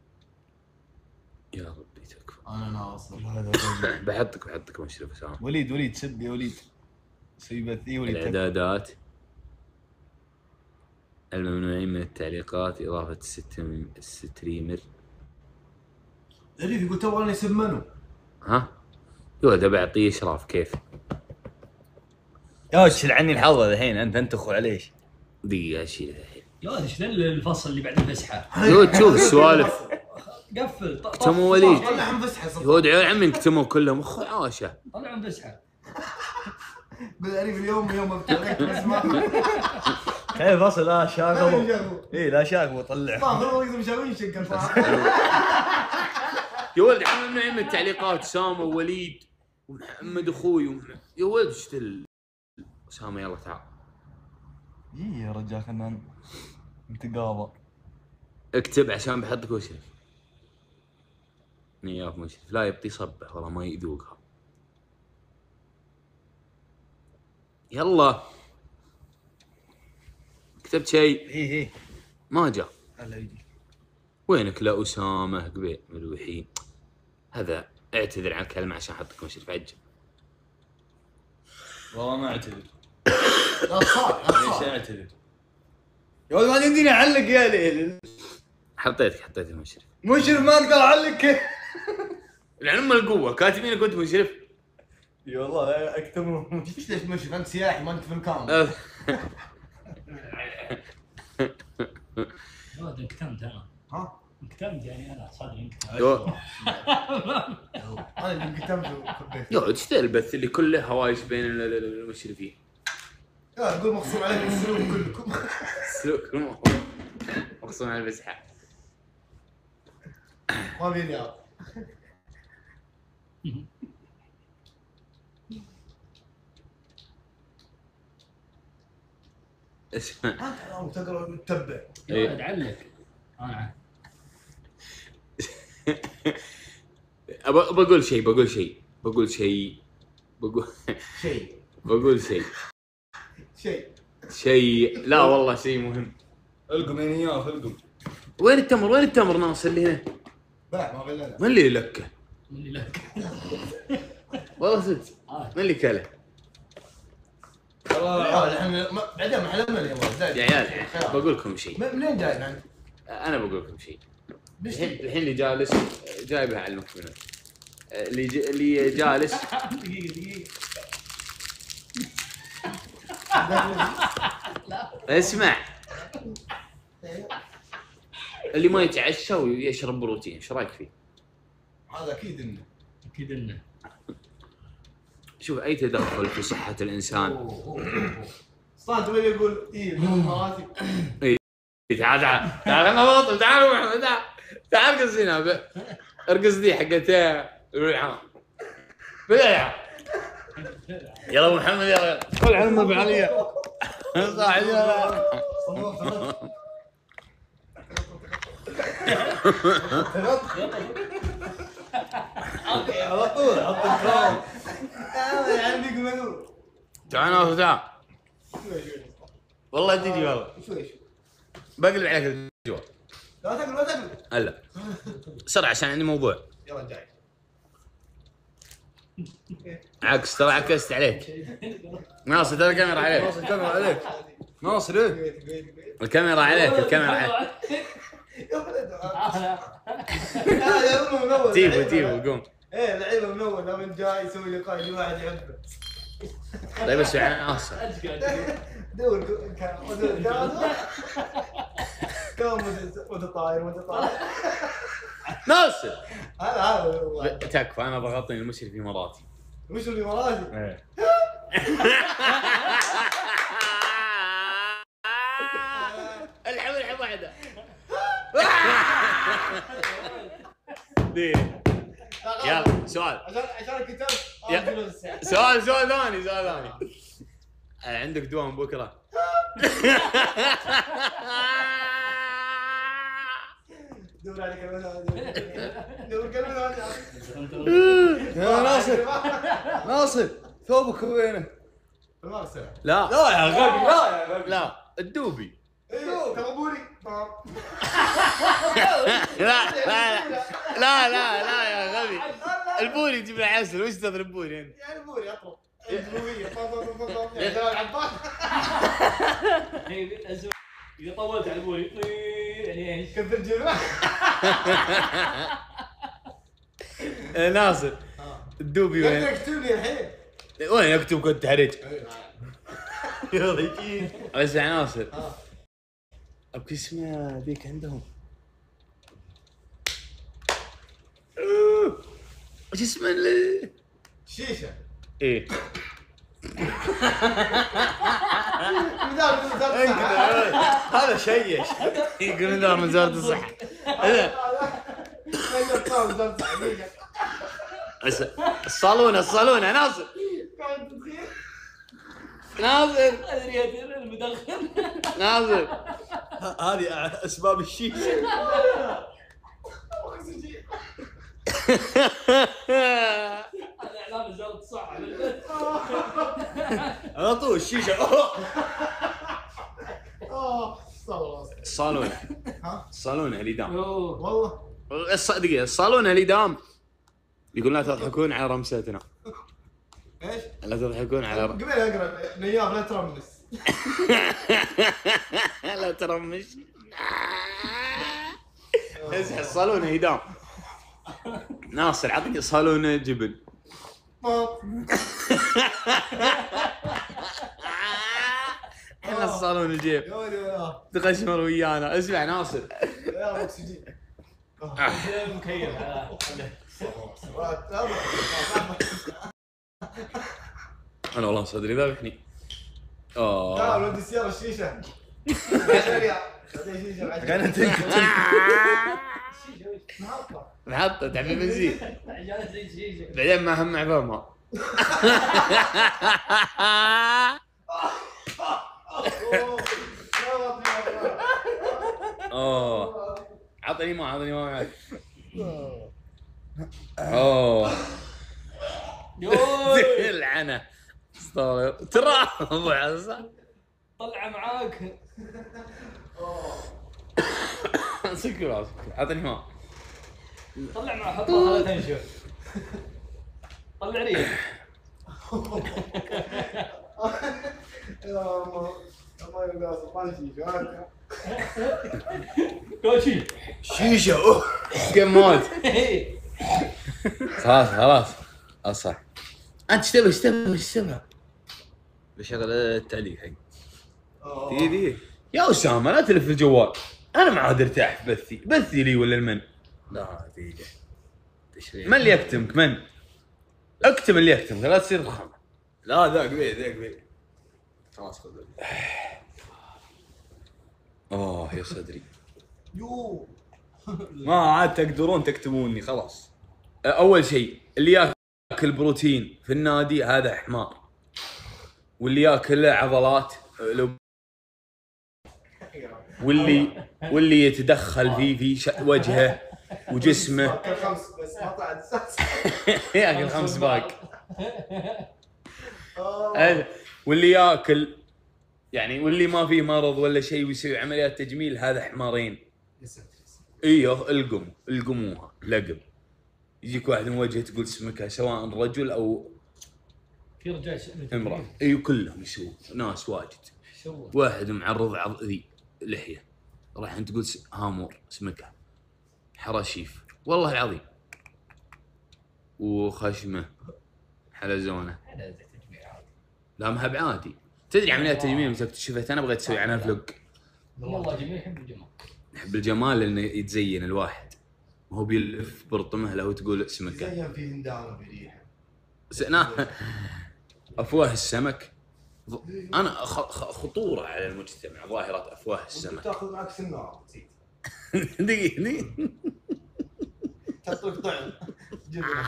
يا ربي تكفى. انا ناصر. هذا الرجل. بحطك مشرف اسامه. وليد سب يا وليد. سوي بث اي وليد تكفى. الاعدادات الممنوعين من التعليقات اضافه الستريمر. اريد يقول تو انا يسب منو؟ ها يا ولد بعطيه اشراف كيف؟ يا تشيل عني الحظ الحين انت اخو عليش. دقيقه اشيله الحين. يا ولد ايش ذا الفصل اللي بعد الفسحه؟ يا ولد شوف السوالف. قفل كتموا وليد. طلع عن فسحه يا ولد عيال عمي كتموا كلهم اخو عاشه. طلع من فسحه. بالعريف اليوم يوم ابتليت اسمع. خلي فصل لا شاغب. اي لا شاغب وطلع. والله يقدر مشاوين شق يا ولد عم ممنوعين من التعليقات سامة ووليد ومحمد اخوي يا ولد ايش سامة يلا تعال. يا رجال خلنا نتقاضى. اكتب عشان بحطك مشرف. نياف مشرف لا يبطي صبح والله ما يذوقها. يلا كتبت شيء اي ما جاء. هلا يجي. وينك لا اسامه قبيل ملوحين. هذا اعتذر عن الكلمه عشان احطك مشرف عجل. والله ما اعتذر. لا صار ليش اعتذر؟ يا ولد ما يمديني اعلق يا ليل. حطيت المشرف. مشرف ما اقدر اعلق كيف؟ العلم القوه كاتبين كنت مشرف. اي والله اكتبهم. ايش ليش مشي انت سياحي ما انت في الكاميرا. يا ولد انكتمت انا. ها؟ انكتمت يعني انا صدري انكتمت. انا اللي انكتمت وخبيت. يا ولد ايش ذا البث اللي كله هوايش بين المشرفين. يا تقول مقسوم عليكم السلوك كلكم. سلوك مقسوم على المسحه. ما بيني يا اسمع انت تقرا وتتبع. يا ولد علق. انا بقول شيء شيء. شيء لا والله شيء مهم. القم يا نياف القم. وين التمر؟ وين التمر ناصر اللي هنا؟ ما بلنا. من اللي لكه؟ من اللي لك؟ والله صدق من اللي كله؟ والله بعدين ما حلمنا اليوم زايد. يا عيال بقول لكم شيء. منين جاي يعني؟ انا بقول لكم شيء. الحين اللي جالس جايبها اعلمك منه. اللي جالس دقيقة اسمع، اللي ما يتعشى ويشرب بروتين ايش رايك فيه؟ هذا اكيد انه. شوف اي تدخل في صحة الانسان. صار تبي يقول ايه مراتب. تعال تعال انا بطل. تعال محمد تعال ارقص هنا ارقص دي حقتها الريحان. يلا ابو محمد يلا قول على ام عليا صاحي يلا. على طول حط الكرام. يعني بيقول تعال ناخذ تعال والله تجي والله شوي بقلب عليك الجوال. لا تقلب هلا بسرعه عشان عندي موضوع. يلا جاي. عكس ترى عكست عليك ناصر. ترى الكاميرا عليك الكاميرا عليك ناصر. ايه الكاميرا عليك الكاميرا عليك. تيبو قوم. ايه لعيبه منور لما جاي يسوي لقاء يجي واحد يحبه. طيب بس يعني ناصر دور كان وانت طاير. ناصر هذا تكفى انا ضغطني المشرف في مراتي. وش اللي مراتي؟ الحب واحده. يلا سؤال عشان الكتاب. سؤال ثاني. عندك دوام بكره؟ دور على كلمة دور كلمة يا ناصر ثوبك وينه؟ المغسلة. لا يا غبي لا الدوبي. ايوه كربوري. لا يا غبي. البوري يجيب له عسل. وش تضرب بوري انت؟ يعني بوري اطلب. البورية يا جماعة عباس. اذا طولت على ابوي يعني ايش؟ كثر جبنة. ناصر الدوبي وين؟ اكتبني الحين. وين يكتب كود تحريج؟ بس يا ناصر ابك اسمه ذيك عندهم وش اسمه شيشة. ايه هذا شيش. يقولون دار من وزارة الصحة. الصالونة ناصر ادري المدخن. ناصر هذه اسباب الشيشه. هذا اعلان وزارة الصحة. على طول الشيشه. الصالونة اللي دام والله دقيقة. الصالونة اللي دام يقول لا تضحكون على رمستنا. ايش؟ لا تضحكون على قبل اقرا نياف لا ترمس. لا ترمش. اصحى الصالونة يدام. ناصر عطني صالونة جبن. احنا الصالون الجيب تقشمر ويانا. اسمع ناصر يا اكسجين. مكيف. انا والله صدري ذابحني. تعال ودي السيارة الشيشة. كان تنقطع. محطة تعبي بنزين عجلة زي شيشة. بعدين ما هم عظامها. عطني ما معك. العنة ترى ابو حسن طلع معاك. سكر راسك، اعطني ماء. طلع معه حطها خلها تنشف. طلع ريح. كوتشي. شيشه كموت. خلاص اصح. انت ايش تبغى؟ بشغل التعليق حق دي يا اسامه، لا تلف الجوال. انا ما عاد ارتاح في بثي لي ولا المن. لا دقيقه، من اللي يكتمك؟ من اكتم اللي يكتمك، لا تصير رخام. لا ذا قبيل خلاص خذ. يا صدري. يو ما عاد تقدرون تكتموني خلاص. اول شيء اللي ياكل بروتين في النادي هذا حمار، واللي ياكل عضلات واللي يتدخل في وجهه وجسمه. بس ما طلع اساس. ياكل 5 باق. واللي ياكل يعني، واللي ما فيه مرض ولا شيء ويسوي عمليات تجميل هذا حمارين. ايوه القموها لقم. يجيك واحد من وجهه تقول سمكه، سواء رجل او في رجال امراه. ايوه كلهم يسوون، ناس واجد. سوى واحد معرض ذي لحيه، راح انت تقول هامور، سمكه، حراشيف، والله العظيم، وخشمه، حلزونه. لا ما هي بعادي. تدري عمليات تجميل متى اكتشفت؟ انا بغيت اسوي عنها فلوج. والله جميل. يحب الجمال. يحب الجمال لانه يتزين الواحد، ما هو بيلف برطمه له وتقول سمكه. زين في هندامه في ريحه. افواه السمك. انا خطوره على المجتمع ظاهره افواه السمك. تاخذ معك سناره نسيت. دقيقه تحط لك طعم جبنه.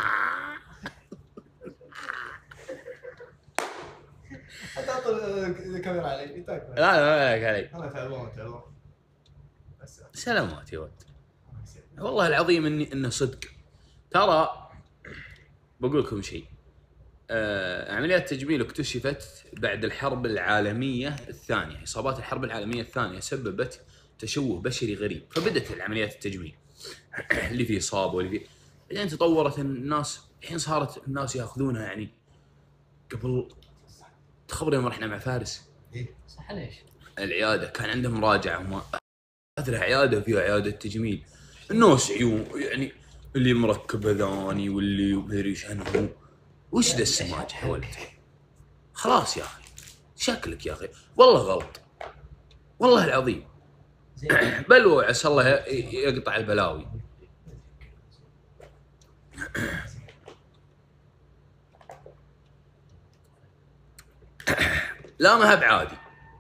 حط الكاميرا علي. لا عليك. انا تعبان بس سلامات يا ولد. والله العظيم انه صدق. ترى بقول لكم شيء. عمليات التجميل اكتشفت بعد الحرب العالميه الثانيه. اصابات الحرب العالميه الثانيه سببت تشوه بشري غريب، فبدت العمليات التجميل اللي فيه اصابه واللي فيه. بعدين تطورت الناس، الحين صارت الناس ياخذونها يعني. قبل تخبر يوم رحنا مع فارس صح ليش؟ العياده كان عندهم مراجعه، وما ادري عياده فيها عياده تجميل. الناس عيون يعني، اللي مركب اذاني واللي مدري شنو. وش ذا السماج يا ولد؟ خلاص يا اخي، شكلك يا اخي والله غلط، والله العظيم. بلوى عسى الله يقطع البلاوي. لا ما هي بعادي.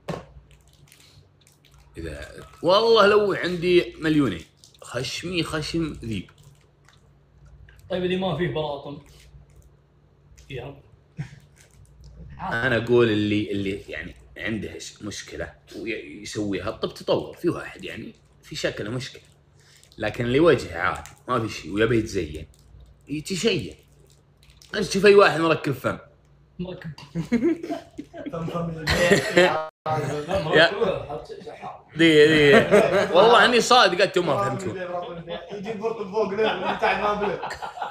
اذا والله لو عندي مليونين خشمي خشم ذيب. طيب اللي ما فيه براطم يا رب. انا اقول اللي يعني عنده مشكله ويسويها. الطب تطور، في واحد يعني في شكله مشكله، لكن اللي وجهه عادي ما في شيء ويبي يتزين يتشين. انت تشوف اي واحد مركب فم مركب. دي والله اني صادق، انتم ما فهمتوا. يجيب برطم فوق بتاع ما بلغ.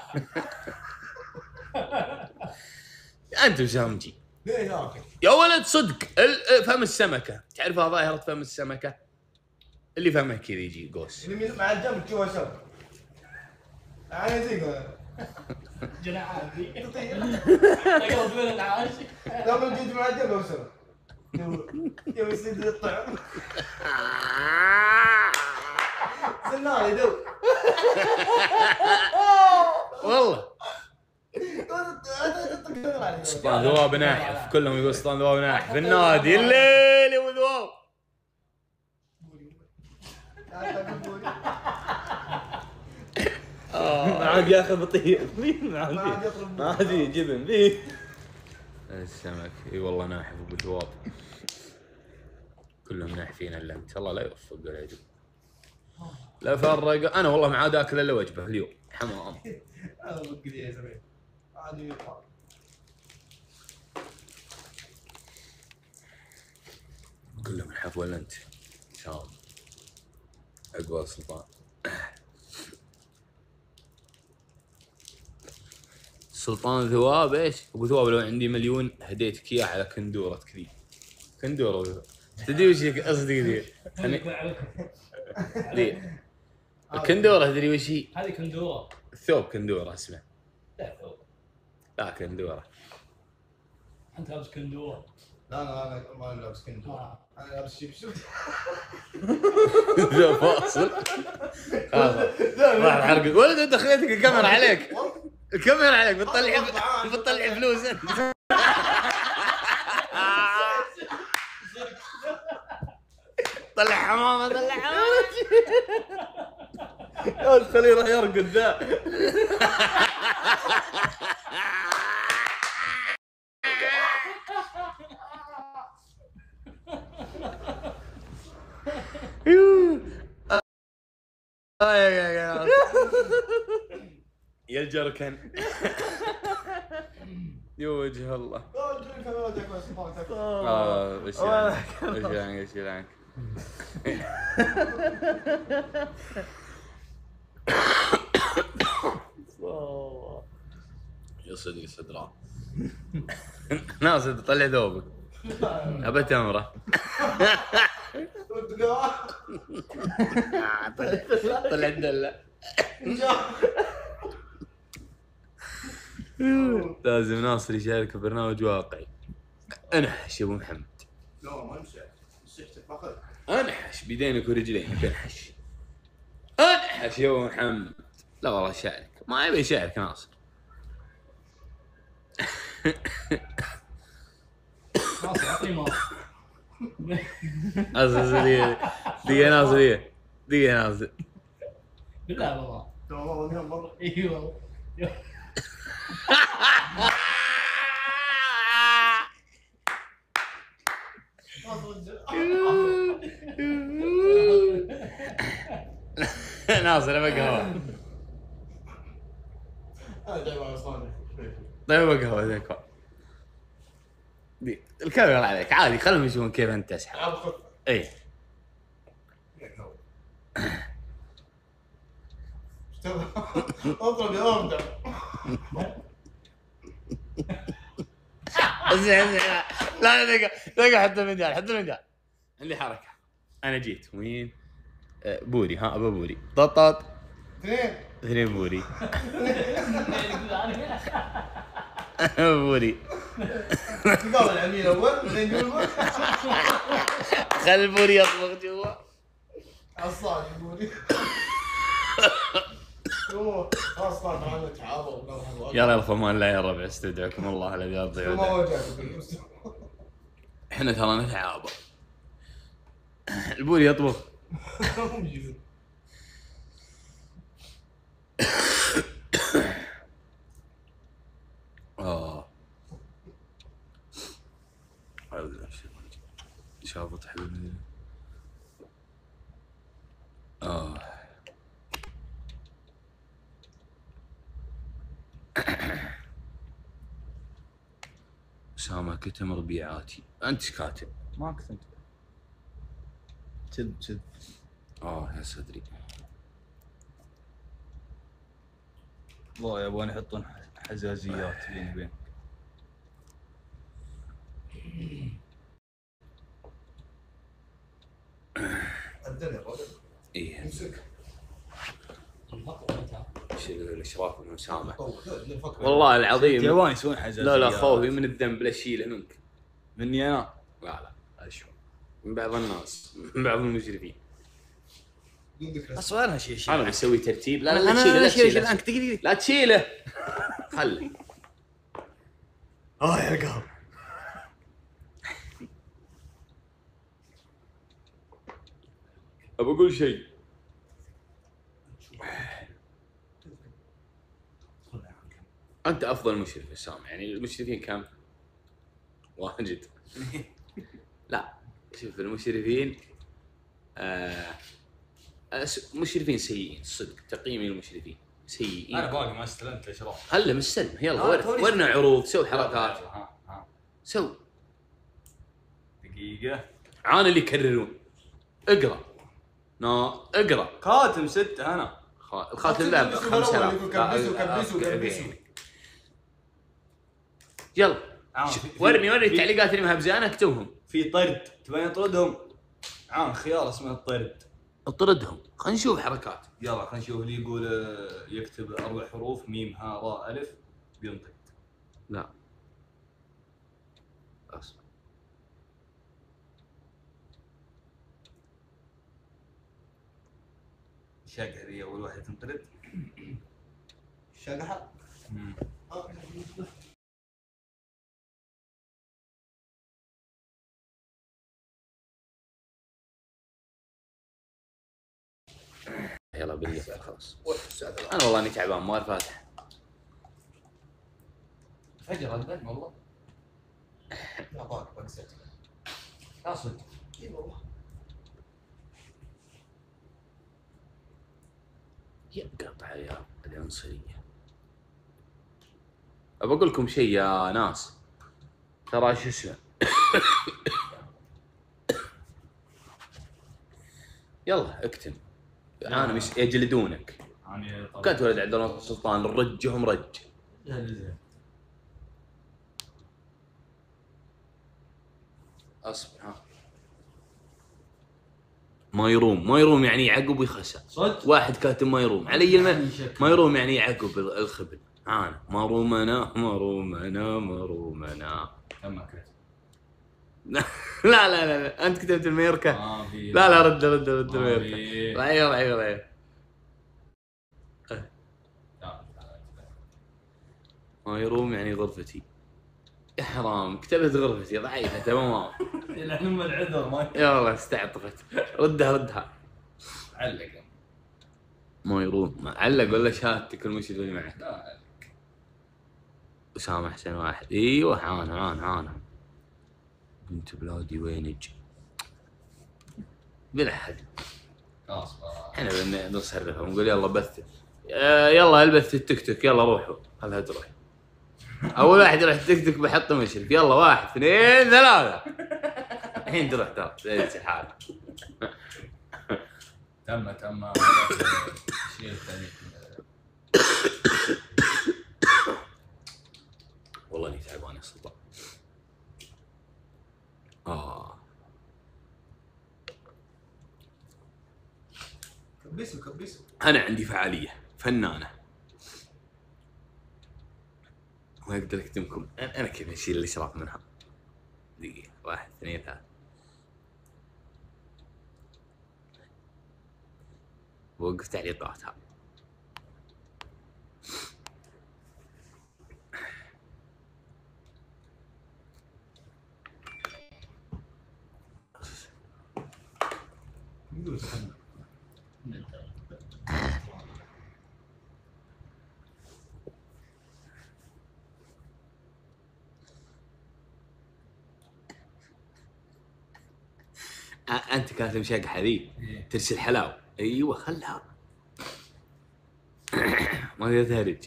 انتم سامجي ليه يا اخي؟ يا ولد صدق. فم السمكه تعرفها، ظاهره فم السمكه اللي فمه كذا يجي قوس. اللي مع الجنب تشوفه شب. عايزين جناحات ذي تقرب من العاش. لا من جد مع الجنب وسب. يوم يصير الطعم. سناري دو. والله سلطان ذواب ناحف، كلهم يقول سلطان ذواب ناحف في النادي الليل يا ذواب. ما عاد ياخذ بطيء. ما عاد جبن ذي. السمك اي والله ناحف ابو ذواب، كلهم ناحفين الا انت. الله لا يوفق ولا يجب. لا فرق. انا والله ما عاد اكل الا وجبه اليوم حمام. انا بقول يا زلمه عاد يطلع. كلهم نحف ولا انت؟ ان شاء الله. اقوى سلطان. سلطان ذواب ايش؟ ابو ذواب لو عندي مليون هديتك اياه على كندوره كذي. كندوره تدري وش قصدي ذي؟ ذي الكندوره تدري وش هي؟ هذه كندوره. الثوب كندوره اسمه. لا ثوب. لا كندوره. انت لابس كندوره. لا انا ما لابس كندوره، انا لابس شبشب. ذا فاصل. راح حرق ولد انت خليتك الكاميرا عليك. الكاميرا عليك بتطلع فلوس انت. طلع حمامه طلع حمامه. يا خليه راح يرقد ذا. يا الجركن. يا وجه الله. وش يعني يا صدق صدرا. ناصر طلع ذوبك. ابى تمره. طلع الدلة. لازم ناصر يشارك برنامج واقعي. انحش يا ابو محمد. لا ما نمسح، مسحتك باخذ. انحش بيدينك ورجلينك انحش. انحش يا ابو محمد. لا والله شارك، ما يبي يشارك ناصر. ناصر اعطني ماء. دقيقة ناصر دقيقة ناصر. بالله والله. والله مره. اي والله. ناصر ابى قهوة. انا جاي مع صانع. طيب ابى قهوة ذيك. الكاميرا عليك عادي، خلهم يشوفون كيف انت تسحب. اي اضرب يا ارجع. زين لا دقيقة حط المندال. عندي حركة. انا جيت وين؟ بوري. ها ابى بوري. طاط 2 بوري. بوري. قال العميل اول بعدين يقول خل البوري يطبخ جوا. عصام يقول خلاص طلعت معنا تعاضوا. يلا يا اخوان لا يا ربع استودعكم الله الذي لا ما يضيع. واجهت. احنا ترى نتعاضى. البوري يطبخ. شافط حبيبي. أسامة كتم ربيعاتي. أنت ايش كاتب؟ ما كنت كذب. يا صدري. والله يبغون يحطون حزازيات بيني وبينك. الدنيا الرجل. ايه امسك. ايش الاشراف من أسامة؟ والله والله العظيم. يبغون يسوون حزازيات. لا خوفي من الذنب لا اشيله منك. مني انا؟ لا اشوف من بعض الناس، من بعض المجرمين. اصلا انا شيء انا بسوي ترتيب. لا انا لا اشيله تشيله. الان دقيقه. لا تشيله. خله. يا القهوه. ابى اقول شيء. انت افضل مشرف اسامه، يعني المشرفين كم؟ واجد. لا شوف المشرفين مشرفين سيئين صدق. تقييمي للمشرفين سيئين. انا باقي ما استلمت الاشراف. هلا مستلم يلا ورنا عروض سوي حركات. سو دقيقه. عانى اللي يكررون. اقرا اقرا. كاتم 6 انا. الخاتم ذا ب 5000. كبسوا. يلا ورني التعليقات اللي ما هي بزينه اكتبهم. في طرد تبين طردهم. خيار اسمه الطرد. اطردهم خلينا نشوف حركات. يلا خلينا نشوف اللي يقول يكتب 4 حروف ميم ها راء الف بينطق. لا اصبر. شاقة ذي اول واحدة تنطرد. شقحة. يلا بالله خلاص. الساعة انا والله اني تعبان ما فاتح. فجر البن والله. لا باك بنسيت. لا صدق. اي والله. ينقطع يا العنصرية. أبى أقول لكم شيء يا ناس، ترى شو اسمه يلا اكتم. أنا مش يجلدونك. كانت ولد عبد الله السلطان رجهم رج. اصبر ها. ما يروم يعني يعقب ويخسر. صدق؟ واحد كاتب ما يروم علي ما يروم يعني يعقب الخبل. انا ما رومنا. تم كذا. لا انت كتبت الميركا. لا رد الميركا. غير ما يروم يعني غرفتي. يا حرام كتبت غرفتي ضعيفة تمام. العلم العذر ما يلا استعطفت. ردها. علق. ما يروم علق ولا شهادتك المشهد اللي معك. لا أسامة أحسن واحد. ايوه عانى بنت بلادي وينج بلا حد. خلاص احنا بنصرفها ونقول يلا بث. يلا البث التيك توك يلا روحوا خلها تروح. اول واحد يروح التيك توك بحط مشرف. يلا 1 2 3 الحين تروح ترى زي الحال. تم شيء ثاني. والله اني تعبان يا سلطان. كبسوا. انا عندي فعاليه فنانه ما اقدر اكتمكم. انا كذا اشيل الاشراف منها. دقيقه 1 2 3 وقف تعليقاتها. انت كاتب شقحه ذي ترسل حلاوه. ايوه خلها ما تهرج.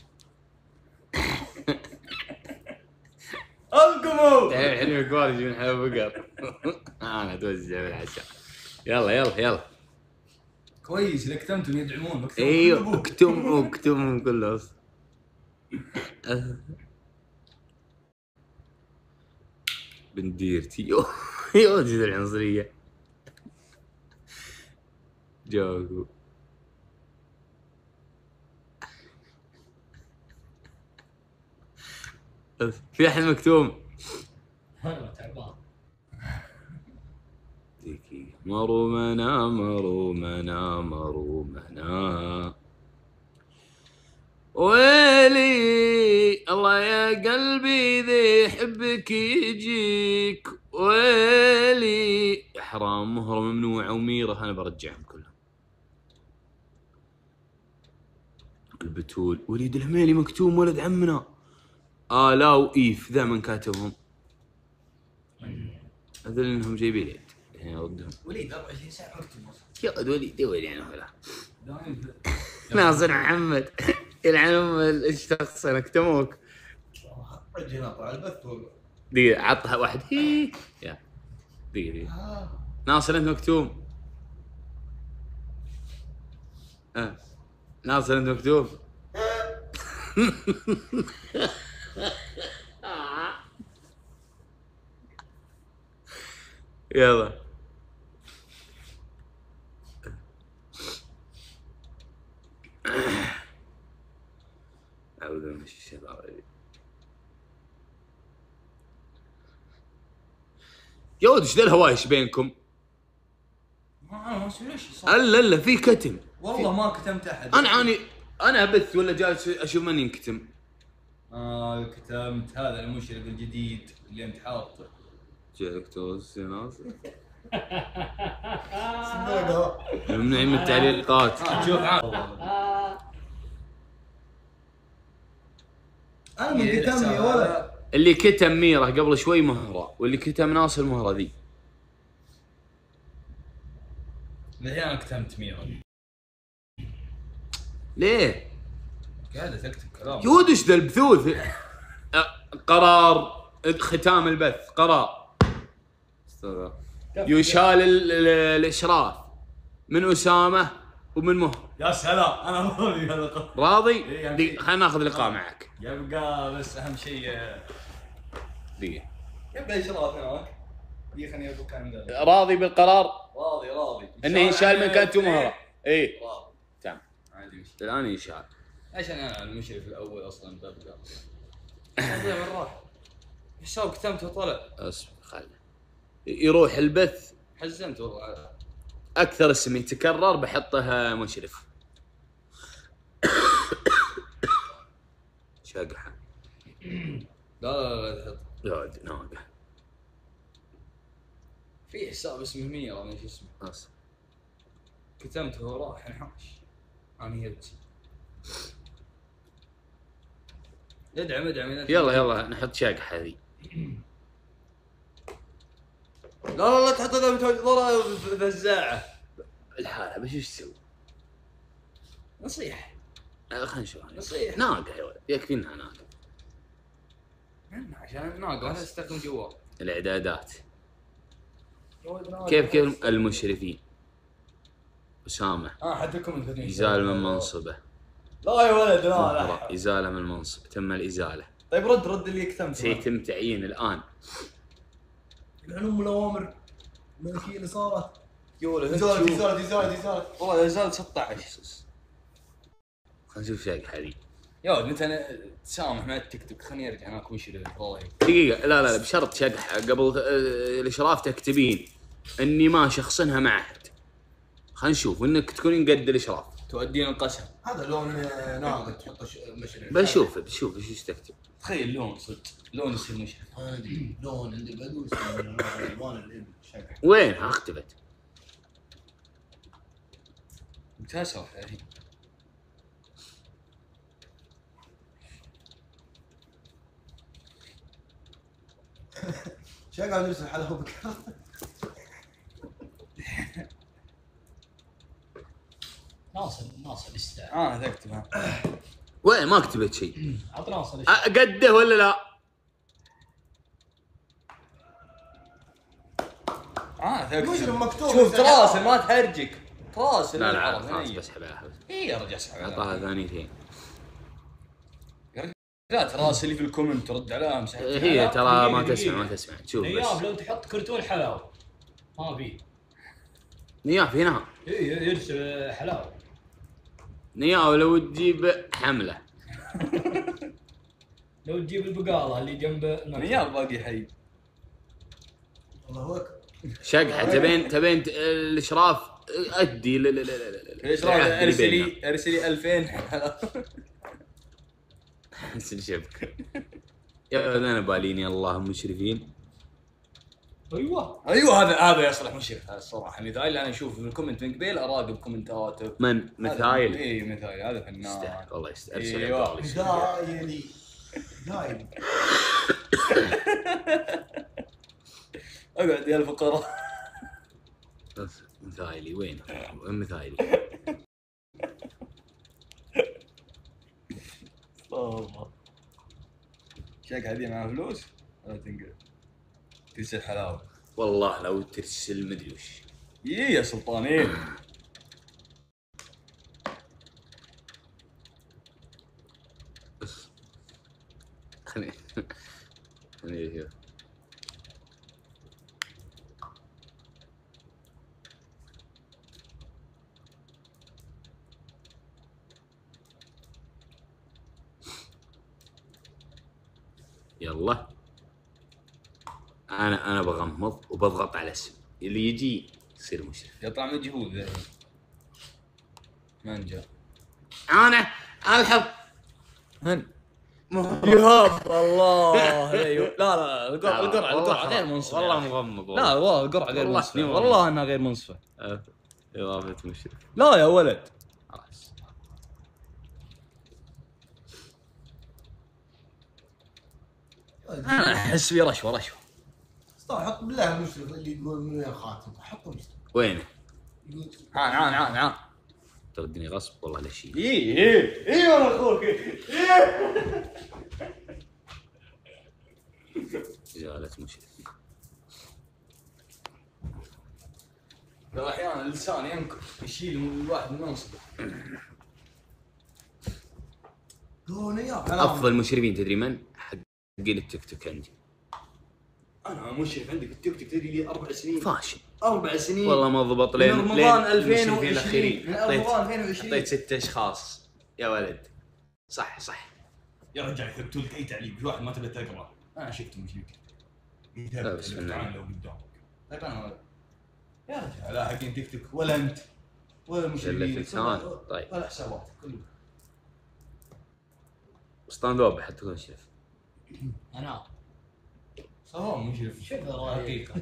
القموا تعرف حلم الكبار يجون حلاوه بقر. انا اتوزع بالعشاء. يلا كويس اللي كتمتم يدعمون. ايوه اكتم كله. بنديرتي يو جد العنصرية. جوجو في احد مكتوم. انا تعبان. دقيقة. مرومنا ويلي الله يا قلبي ذي يحبك يجيك. ويلي يا حرام مهرة ممنوعة وميرة. انا برجعهم كلهم. البتول وليد الحميلي مكتوم ولد عمنا. لا وإيف ذا من كاتبهم. هذول انهم جايبين اليد يعني ردهم. وليد 24 ساعة مكتوب. يا ولد وليد يا ولد يعني هلا ناصر محمد يلعن ام الشخص انا كتموك. رجعنا طلع البث دقيقة عطها واحد. يا دقيقة ناصر انت مكتوم. ناصر انت مكتوم. يلا أعوذ بالله من الشيطان الرجيم. يا ولد ايش ذا الهوايش بينكم؟ انا ما اسوي ليش الا في كتم. والله ما كتمت احد. انا ابث ولا جالس اشوف من ينكتم. كتمت هذا المشرف الجديد اللي انت حاطه. جاك توز يا ناصر. صدق ممنوعين من التعليقات. شوف انا من كتمني يا ولد. اللي كتم ميره قبل شوي مهره، واللي كتم ناصر مهره ذي. الحين انا كتمت ميرا. ليه؟ قاعدة تكتب كلام. يا ولد ايش ذا البثوث؟ قرار ختام البث قرار. يشال الاشراف من اسامه ومن مهر. يا سلام انا راضي هذا. راضي؟ يعني خلينا ناخذ لقاء معك. يبقى بس اهم شيء دقيقة. يبقى اشراف هناك. خليني اقول كان ذا. راضي بالقرار؟ راضي انه ينشال من كانت مهره. اي راضي. تمام. عادي مش الان ينشال. عشان انا المشرف الاول اصلا ببدا. من راح حساب كتمت وطلع. اصبر خله يروح البث. حزنت والله. اكثر اسم يتكرر بحطه مشرف. شقحه. لا تحط. لا ناقه. في حساب اسمه ميرا ما شو اسمه. خلاص كتمته وراح انحاش. انا يبكي. ادعم يلا نحط شقحه ذي. لا تحط ذا ضرر فزاعه. الحالة بس ايش تسوي؟ نصيحه. خلينا نشوف. نصيحه. ناقه يا ولد يكفي انها ناقه. عشان ناقه انا استخدم جوال. الاعدادات. كيف المشرفين؟ اسامه حدكم ازاله من منصبه. لا يا ولد لا. ازاله من المنصب. تم الازاله. طيب رد اللي كتمت. سيتم تعيين الان. العلوم والاوامر الملكيه اللي صارت. يا ولد ازالت والله زال 16. خلينا نشوف شقحه ذي. يا ولد انت تسامح مع التيك توك. خليني ارجع هناك مشرف والله. دقيقة لا بشرط شقحة قبل الإشراف تكتبين إني ما شخصنها مع أحد. خلينا نشوف إنك تكونين قد الإشراف. تودين القسم. هذا لون ناقد تحطه مشرف. بشوف ايش تكتب. تخيل لون صدق لون يصير مشرف. لون عندك بدو اسمه الوان الابل شقح. وينها اختفت؟ متاسف الحين. شقح ندرس الحلاوه بك. ناصر يستاهل. تكتبها. وين ما كتبت شيء. عط ناصر قده ولا لا؟ تكتب. مكتوب. شوف تراسل ما تهرجك. تراسل. لا خلاص بسحبها. اي يا رجال اسحبها. اعطاها ثانيتين. لا تراسل اللي في الكومنت ترد عليها امسح. هي ترى ما تسمع تشوف نياف بس. لو تحط كرتون حلاوه ما في. نياف هنا. يرسل حلاوه. نياف لو تجيب حمله. لو تجيب البقاله اللي جنب نياف باقي حي. الله اكبر. شقحه تبين الاشراف ادي ارسلي 2000. ارسل شبك. يا انا باليني الله مشرفين. ايوه هذا يصلح مشرف. هذا الصراحه مثال انا اشوف في الكومنت من قبل اراقب كومنتاته. من مثايل؟ اي مثايل هذا فنان. يستاهل والله يستاهل. ارسل أيوة. دايلي دايم. اقعد يا الفقراء. مثايلي وين مثايلي؟ شاك هذه معها فلوس ولا تنقل؟ تنسى الحلاوه. والله لو ترسل مدري وش. ايه يا سلطان ايه. خليني اشوف. يلا انا بغمض وبضغط على اسم اللي يجي يصير مشرف. يطلع مجهول ذا. ما نجا. انا الحظ هن يهاب الله. ايوه لا لا القرعه غير منصفه. والله مغمض. لا والله القرعه غير والله منصفه. إني والله انها غير منصفه. اضافه مشرف. لا يا ولد. خلاص انا احس في رشوه. طبعا حط بالله المشرف اللي يقول من وين خاتم، حط مشرف. وينه؟ يقول عان تردني غصب والله لا شيء. ايه انا اخوك. جالة مشرف. ترى احيانا اللسان ينكر يشيل الواحد من منصبه. افضل مشرفين تدري من؟ حقين التيك توك عندي. انا مشرف عندك التيك توك تدري لي 4 سنين. فاشل 4 سنين والله ما ضبط لين من رمضان المشرفين 2020 الاخيرين. من رمضان 2020 حطيت 6 اشخاص يا ولد. صح يا رجال كتبت لك اي تعليق في واحد ما تبي تقرا. انا شفت مشرف. لا بسم الله. تعال لو قدامك. طيب انا يا رجال لا حقين تيك توك ولا انت ولا المشرفين إلا لسان. طيب ولا حسابات كله. اسطان ذوب حتى مشرف. انا سواء مشرف شوف رايك. حقيقه.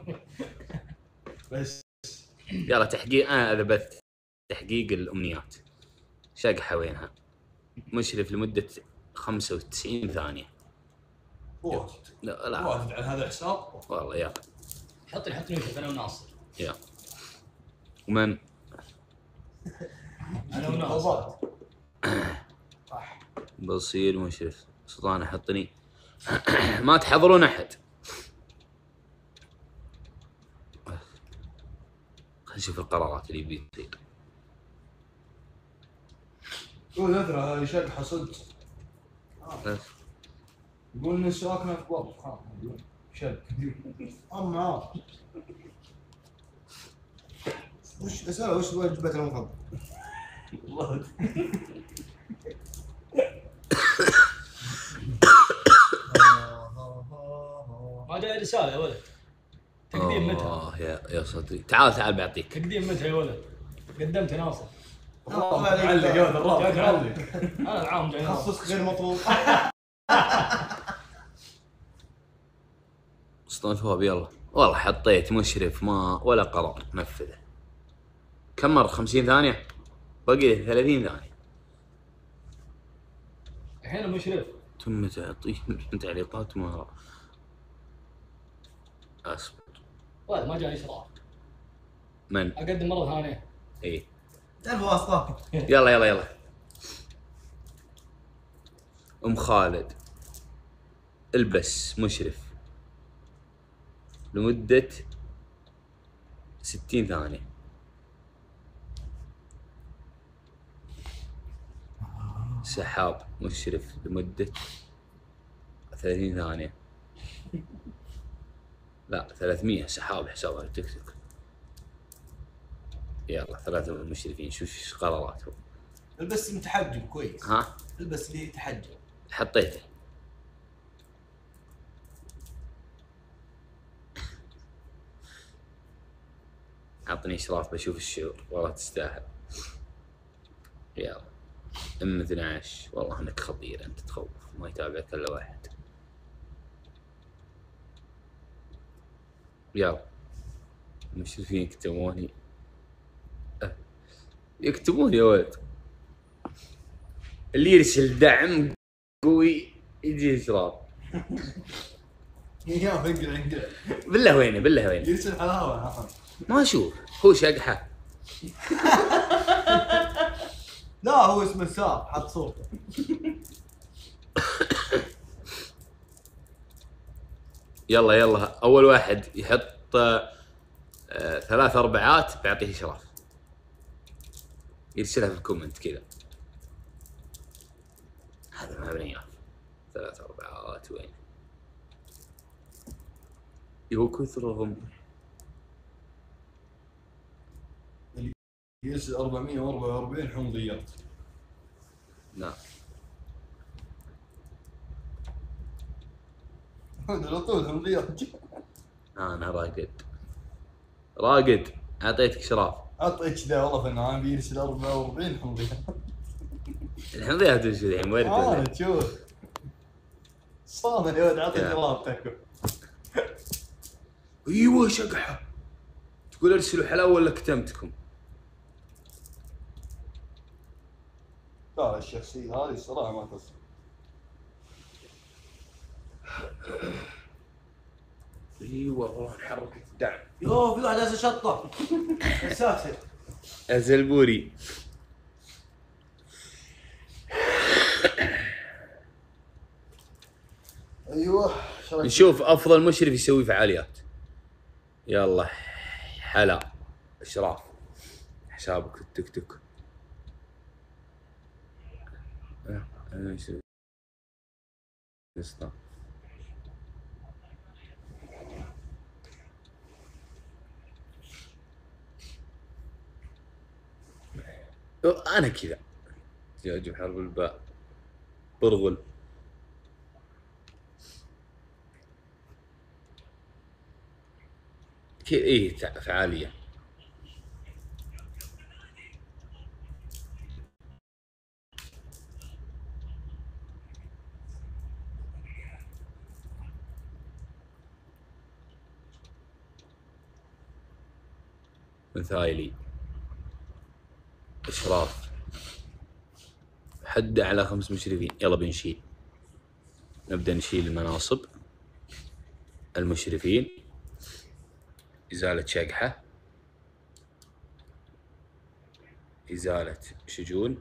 بس يلا تحقيق. انا اذبت تحقيق الامنيات. شقحه وينها؟ مشرف لمده 95 ثانيه. واجد لا واجد على هذا الحساب. والله يلا حطني نشوف انا وناصر. يلا. ومن؟ انا وناصر. بصير مشرف. سلطان حطني. ما تحضرون احد. خلينا نشوف القرارات اللي بتصير. يقول نذرة يشقحه صدق. بس. يقول ان سواكنا في باب شق. اما وش اساله وش وجبته المفضله؟ والله ما جاي رساله يا ولد. تقديم متى؟ يا صدري. تعال بعطيك. تقديم متى يا ولد؟ قدمت يا ناصر. علق يا ذرات جاك علق. انا العام جاي ناصر. تخصص غير مطلوب. اسطان ثواب يلا. والله حطيت مشرف ما ولا قرار نفذه. كم مر 50 ثانية؟ باقي لي 30 ثانية. الحين مشرف. تم تعطيه تعليقات ما اصبر. ولد ما جاني اشراف. من؟ اقدم مره ثانيه. ايه تعرف واسطه. يلا ام خالد البس مشرف لمدة 60 ثانية. سحاب مشرف لمدة 30 ثانية. لا 300 سحاب حسابها التيك توك. يلا 3 مشرفين. شوف قراراتهم. البس متحجب كويس. ها البس اللي يتحجب. حطيته. عطني اشراف بشوف الشعور. والله تستاهل. يلا ام 12. والله انك خطير انت. تخوف ما يتابعك الا واحد. يلا المشرفين يكتبوني. يكتبون يا ولد. اللي يرسل دعم قوي يجي اشراف. يا بنقل بالله وينه يرسل حلاوه. ما اشوف. هو شقحه. لا هو اسمه ساب حط صورته. يلا اول واحد يحط 3 4 بيعطيه إشراف. يرسلها في الكومنت كذا. هذا ما بنياف. 3 4 وين؟ يو كثرهم. يرسل 444 حمضيات. لا هذا على طول حمضيات. انا راقد اعطيتك شراف. اعطيك ذا والله فنان بيرسل 44 حمضيات. الحمضيات وش الحين وين انا شوف صامل يا ولد اعطيك رابطك. ايوه شقحه. تقول ارسلوا حلاوه ولا كتمتكم؟ لا الشخصية هذه الصراحة ما تصل. ايوه والله نحرك الدعم. يوه في واحد هسه شطه. يا ساتر. الزلبوري. ايوه نشوف افضل مشرف يسوي فعاليات. يلا حلا اشراف حسابك في التيك توك. انا يسوي قصة. انا كذا اجيب حرب الباء برغل. ايه فعالية. مثالي إشراف حد على 5 مشرفين. يلا بنشيل. نبدأ نشيل المناصب. المشرفين. إزالة شقحة. إزالة شجون.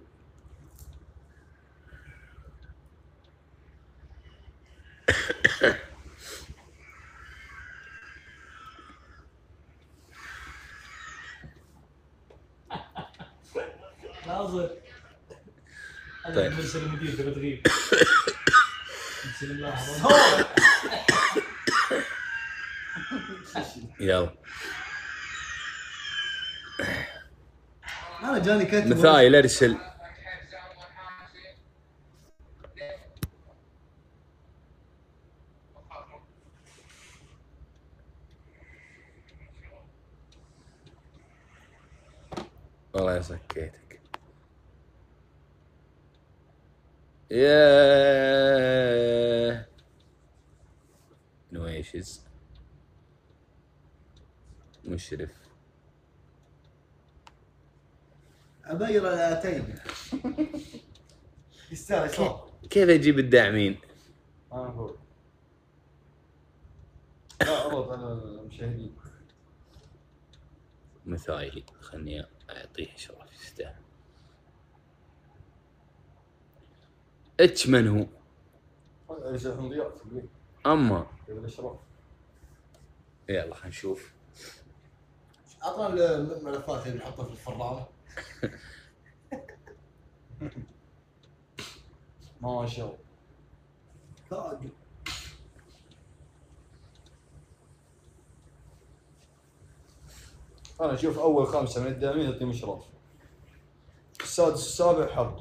ناظر. طيب. هذا مرسل المدير تبى تغيب. بسم الله يلا انا جاني كتب. مثايل ارسل. والله سكيتك يا نويشز مشرف ابير الاتين. يستاهل شلون؟ كيف اجيب الداعمين؟ هو لا عرض على المشاهدين. مثايلي خلني اعطيه شرف يستاهل. اتش من هو؟ يرسل حمضيات. اما يبي اشراف. يلا خلينا نشوف. اعطنا الملفات اللي نحطها في الفرامه. ما شاء الله. انا اشوف اول 5 من الداعمين يعطيهم اشراف. السادس السابع حرب.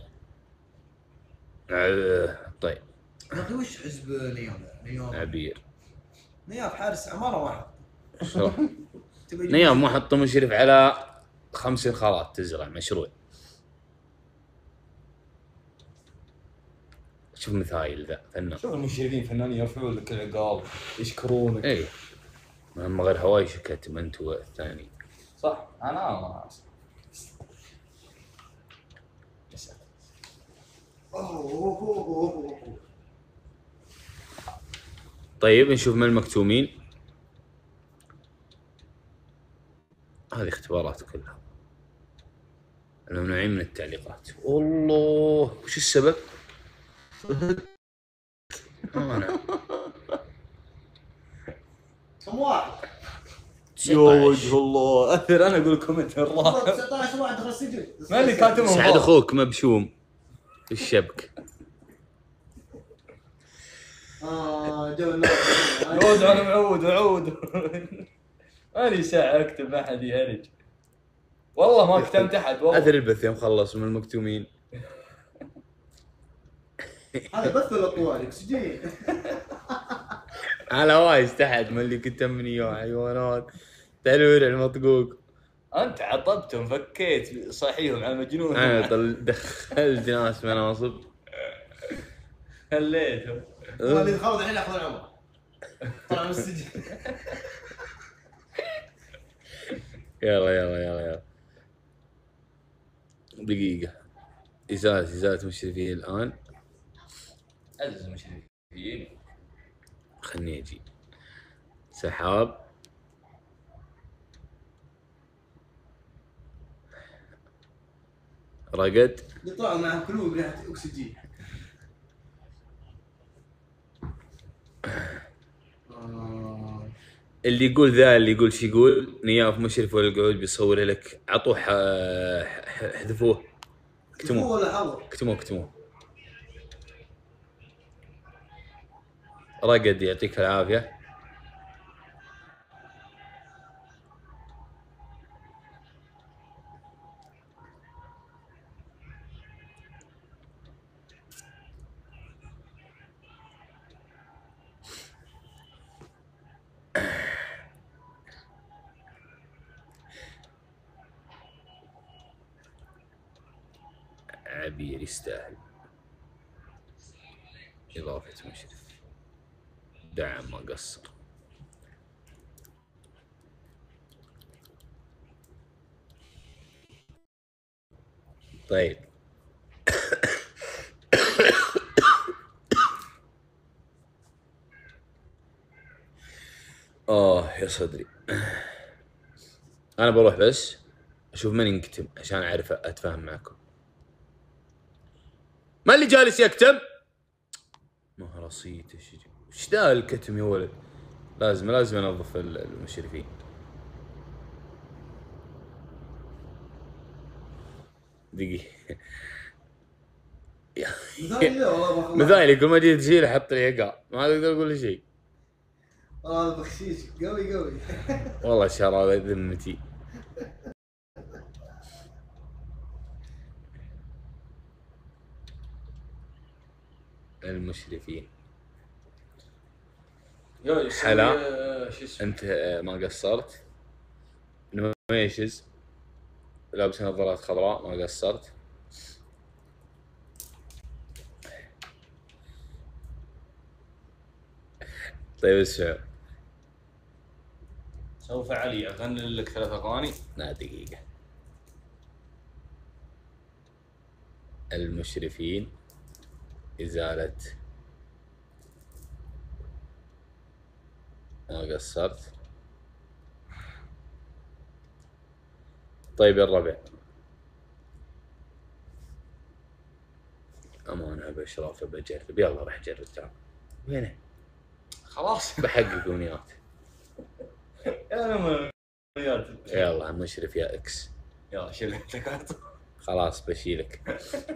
طيب يا اخي وش حزب نيوم؟ عبير نياف حارس عماره واحد. نيام ما حطوا مشرف على 5 انخارات تزرع مشروع. شوف مثايل ذا فنان. شوف المشرفين فنانين يرفعون لك العقال يشكرونك. ايه ما غير هواي شكتم انت والثاني. صح انا طيب نشوف من المكتومين. هذه اختبارات كلها. الممنوعين من التعليقات. والله وش السبب؟ كم واحد؟ يا وجه الله اثر. انا اقول كومنت والله الراحه 19 واحد دخل السجن. ما اللي كاتبهم سعد اخوك مبشوم في الشبك. جو الناس. عود انا معود عود. مالي ساعه اكتب ما حد يهرج. والله ما كتمت احد والله. اثر البث يوم خلص من المكتومين. هذا بث الاطوال اكسجين. على وايز تحت من اللي كتمني يا حيوانات. تلوير المطقوق. انت عطبتهم فكيت صحيهم على مجنون. انا دخلت ناس مناصب. خليتهم. هو اللي خلص الحين ياخذ العمر. طلع من السجن. يلا دقيقة. إزالة مشرفين الآن. عزز مشرفين. خلني أجي. سحاب. رقد. يطلع معه كلوب ريحه اكسجين. اللي يقول ذا اللي يقول شو يقول نياف مشرف ولا القعود بيصور لك. عطوه حذفوه. هو ولا حضر؟ كتموه. رقد يعطيك العافية. عبير يستاهل إضافة مشرف. دعم ما قصر. طيب. يا صدري. أنا بروح بس أشوف من ينكتم عشان أعرف أتفاهم معكم. ما اللي جالس يكتم؟ ما رصيت ايش ذا الكتم يا ولد؟ لازم انظف المشرفين. دقيقة. مثالي كل ما جيت تشيل احط لي يقع، ما اقدر اقول شيء. بخشيش قوي. والله شراب ذمتي. المشرفين. حلا انت ما قصرت. نميشز لابس نظارات خضراء ما قصرت. طيب اسمع. سوف علي اغني لك 3 اغاني. لا دقيقة. المشرفين. إزالة. ما قصرت. طيب الربع. أمانة بأشراف بجرب. يلا راح أجرب. تعال وينه؟ خلاص بحقق أمنيات. انا يلا مشرف يا إكس. يلا شيل انت كارت. خلاص بشيلك.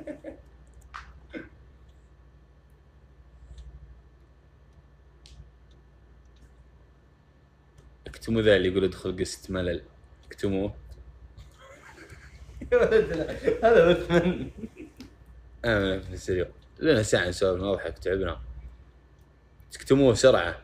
اكتموا ذا اللي يقول ادخل قسط ملل. اكتموه. هذا بثمن. انا في السريع لنا ساعة نسولف نضحك تعبنا. تكتموه بسرعة.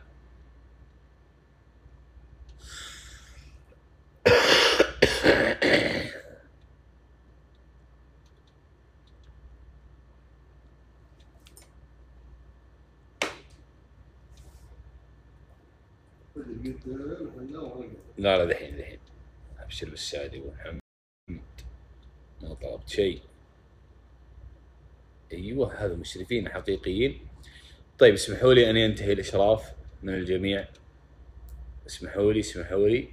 لا دحين ابشر بالسعد ابو محمد. ما طلبت شيء. ايوه هذا مشرفين حقيقيين. طيب اسمحوا لي ان ينتهي الاشراف من الجميع. اسمحوا لي.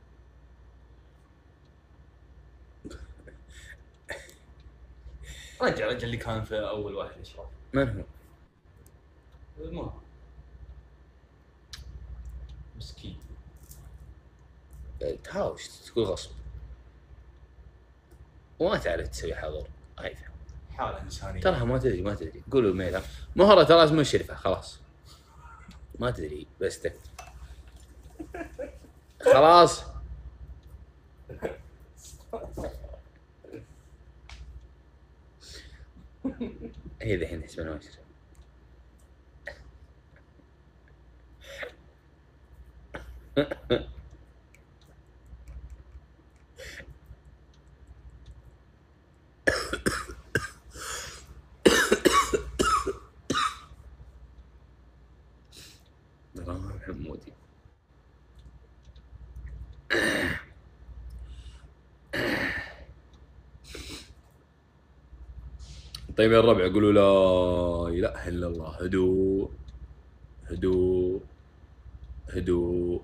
رجع اللي كان في اول واحد اشراف. من هو؟ ما مسكين. تهاوش تقول غصب وما تعرف تسوي حظر. هاي حالة إنسانية. تراها ما تدري قولوا الميلة مهرة ترى مشرفة خلاص ما تدري بس خلاص. هي الحين تسمع مشرف. حمودي طيب يا الربع قولوا لا اله الا الله. هدوء هدوء هدوء.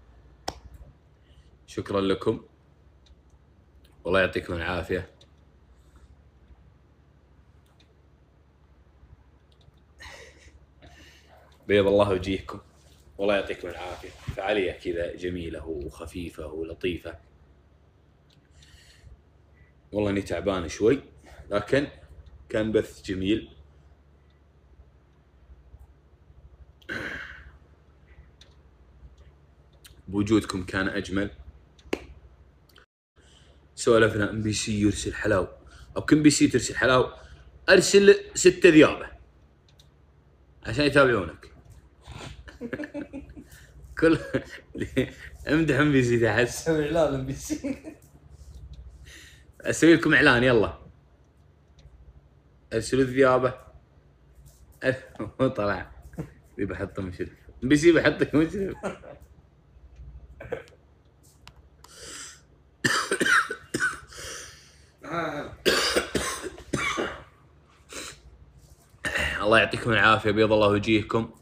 شكرا لكم والله يعطيكم العافية. بيض الله وجيهكم والله يعطيكم العافية. فعالية كذا جميلة وخفيفة ولطيفة. والله اني تعبان شوي لكن كان بث جميل. بوجودكم كان اجمل. سولفنا ام بي سي يرسل حلاو او كم بي سي ترسل حلاو. ارسل 6 ذيابه عشان يتابعونك. كل امدح ام بي سي تحت. سوي اعلان ام بي سي. اسوي لكم اعلان يلا. ارسلوا الذيابه. طلع بحط مشرف ام بي سي بحطك مشرف. الله يعطيكم العافية. بيض الله وجيهكم.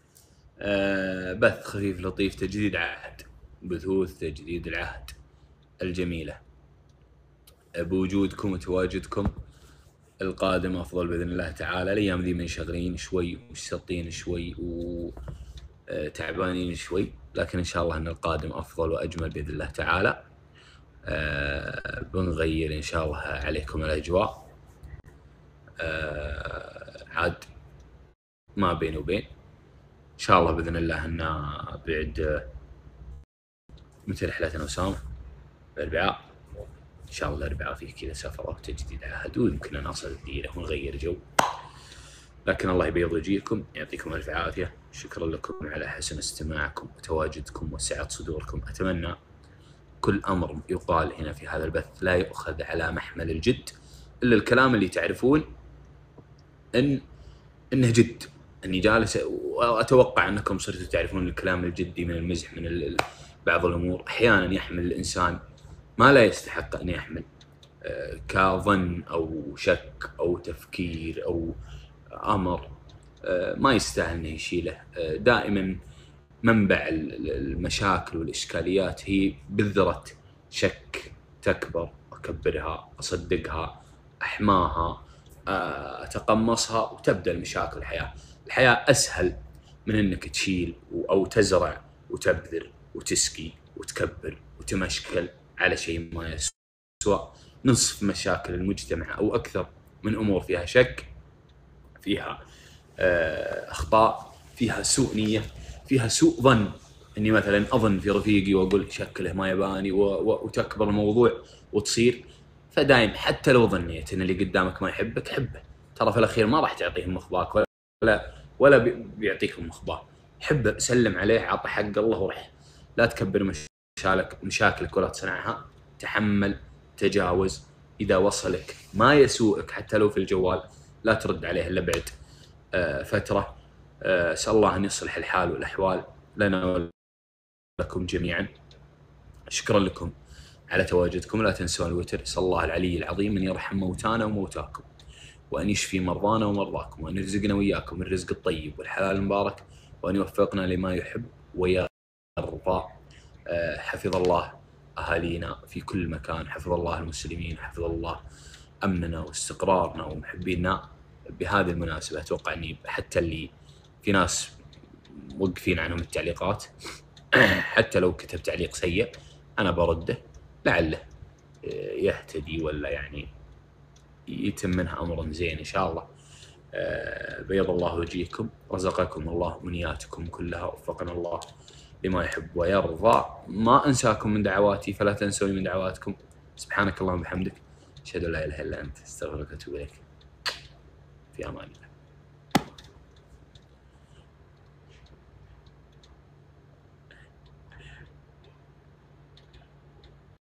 بث خفيف لطيف تجديد عهد. بثوث تجديد العهد الجميلة. بوجودكم وتواجدكم القادم أفضل بإذن الله تعالى. الأيام ذي منشغلين شوي ومشتطين شوي وتعبانين شوي لكن إن شاء الله أن القادم أفضل وأجمل بإذن الله تعالى. بنغير إن شاء الله عليكم الأجواء. عاد ما بيني وبين إن شاء الله بإذن الله أن بعد متى رحلتنا أسامة؟ الأربعاء إن شاء الله. الأربعاء فيه كذا سفرة وتجديد عهد ويمكن نصل الديرة ونغير جو. لكن الله يبيض وجيهكم يعطيكم ألف عافية. شكرا لكم على حسن استماعكم وتواجدكم وسعة صدوركم. أتمنى كل أمر يقال هنا في هذا البث لا يؤخذ على محمل الجد إلا الكلام اللي تعرفون إنه جد. أني جالس وأتوقع أنكم صرتوا تعرفون الكلام الجدي من المزح من بعض الأمور أحيانا يحمل الإنسان ما لا يستحق أن يحمل كظن أو شك أو تفكير أو أمر ما يستاهل أنه يشيله. دائما منبع المشاكل والإشكاليات هي بذرة شك تكبر. أكبرها أصدقها أحماها أتقمصها وتبدأ المشاكل. الحياة أسهل من أنك تشيل أو تزرع وتبذر وتسقي وتكبر وتمشكل على شيء ما يسوى. نصف مشاكل المجتمع أو أكثر من أمور فيها شك فيها أخطاء فيها سوء نية فيها سوء ظن. أني مثلا أظن في رفيقي وأقول شكله ما يباني وتكبر الموضوع وتصير. فدايم حتى لو ظنيت أن اللي قدامك ما يحبك حبه. ترى في الأخير ما راح تعطيهم مخباك ولا بيعطيكم مخباه. حبه سلم عليه عطى حق الله ورح. لا تكبر مشاكلك ولا تصنعها. تحمل تجاوز. إذا وصلك ما يسوءك حتى لو في الجوال لا ترد عليه إلا بعد فترة. أسأل الله أن يصلح الحال والأحوال لنا ولكم جميعا. شكرا لكم على تواجدكم. لا تنسون الوتر. أسأل الله العلي العظيم أن يرحم موتانا وموتاكم وأن يشفي مرضانا ومرضاكم وأن يرزقنا وإياكم الرزق الطيب والحلال المبارك وأن يوفقنا لما يحب ويرضى. حفظ الله أهالينا في كل مكان. حفظ الله المسلمين. حفظ الله أمننا واستقرارنا ومحبينا. بهذه المناسبة أتوقع أني حتى اللي في ناس موقفين عنهم التعليقات حتى لو كتب تعليق سيء انا برده لعله يهتدي ولا يعني يتم منها امر زين ان شاء الله. بيض الله وجهكم، رزقكم الله منياتكم كلها، وفقنا الله لما يحب ويرضى. ما انساكم من دعواتي فلا تنسوني من دعواتكم. سبحانك اللهم وبحمدك، اشهد ان لا اله الا انت، استغفرك واتوب اليك. في امان الله.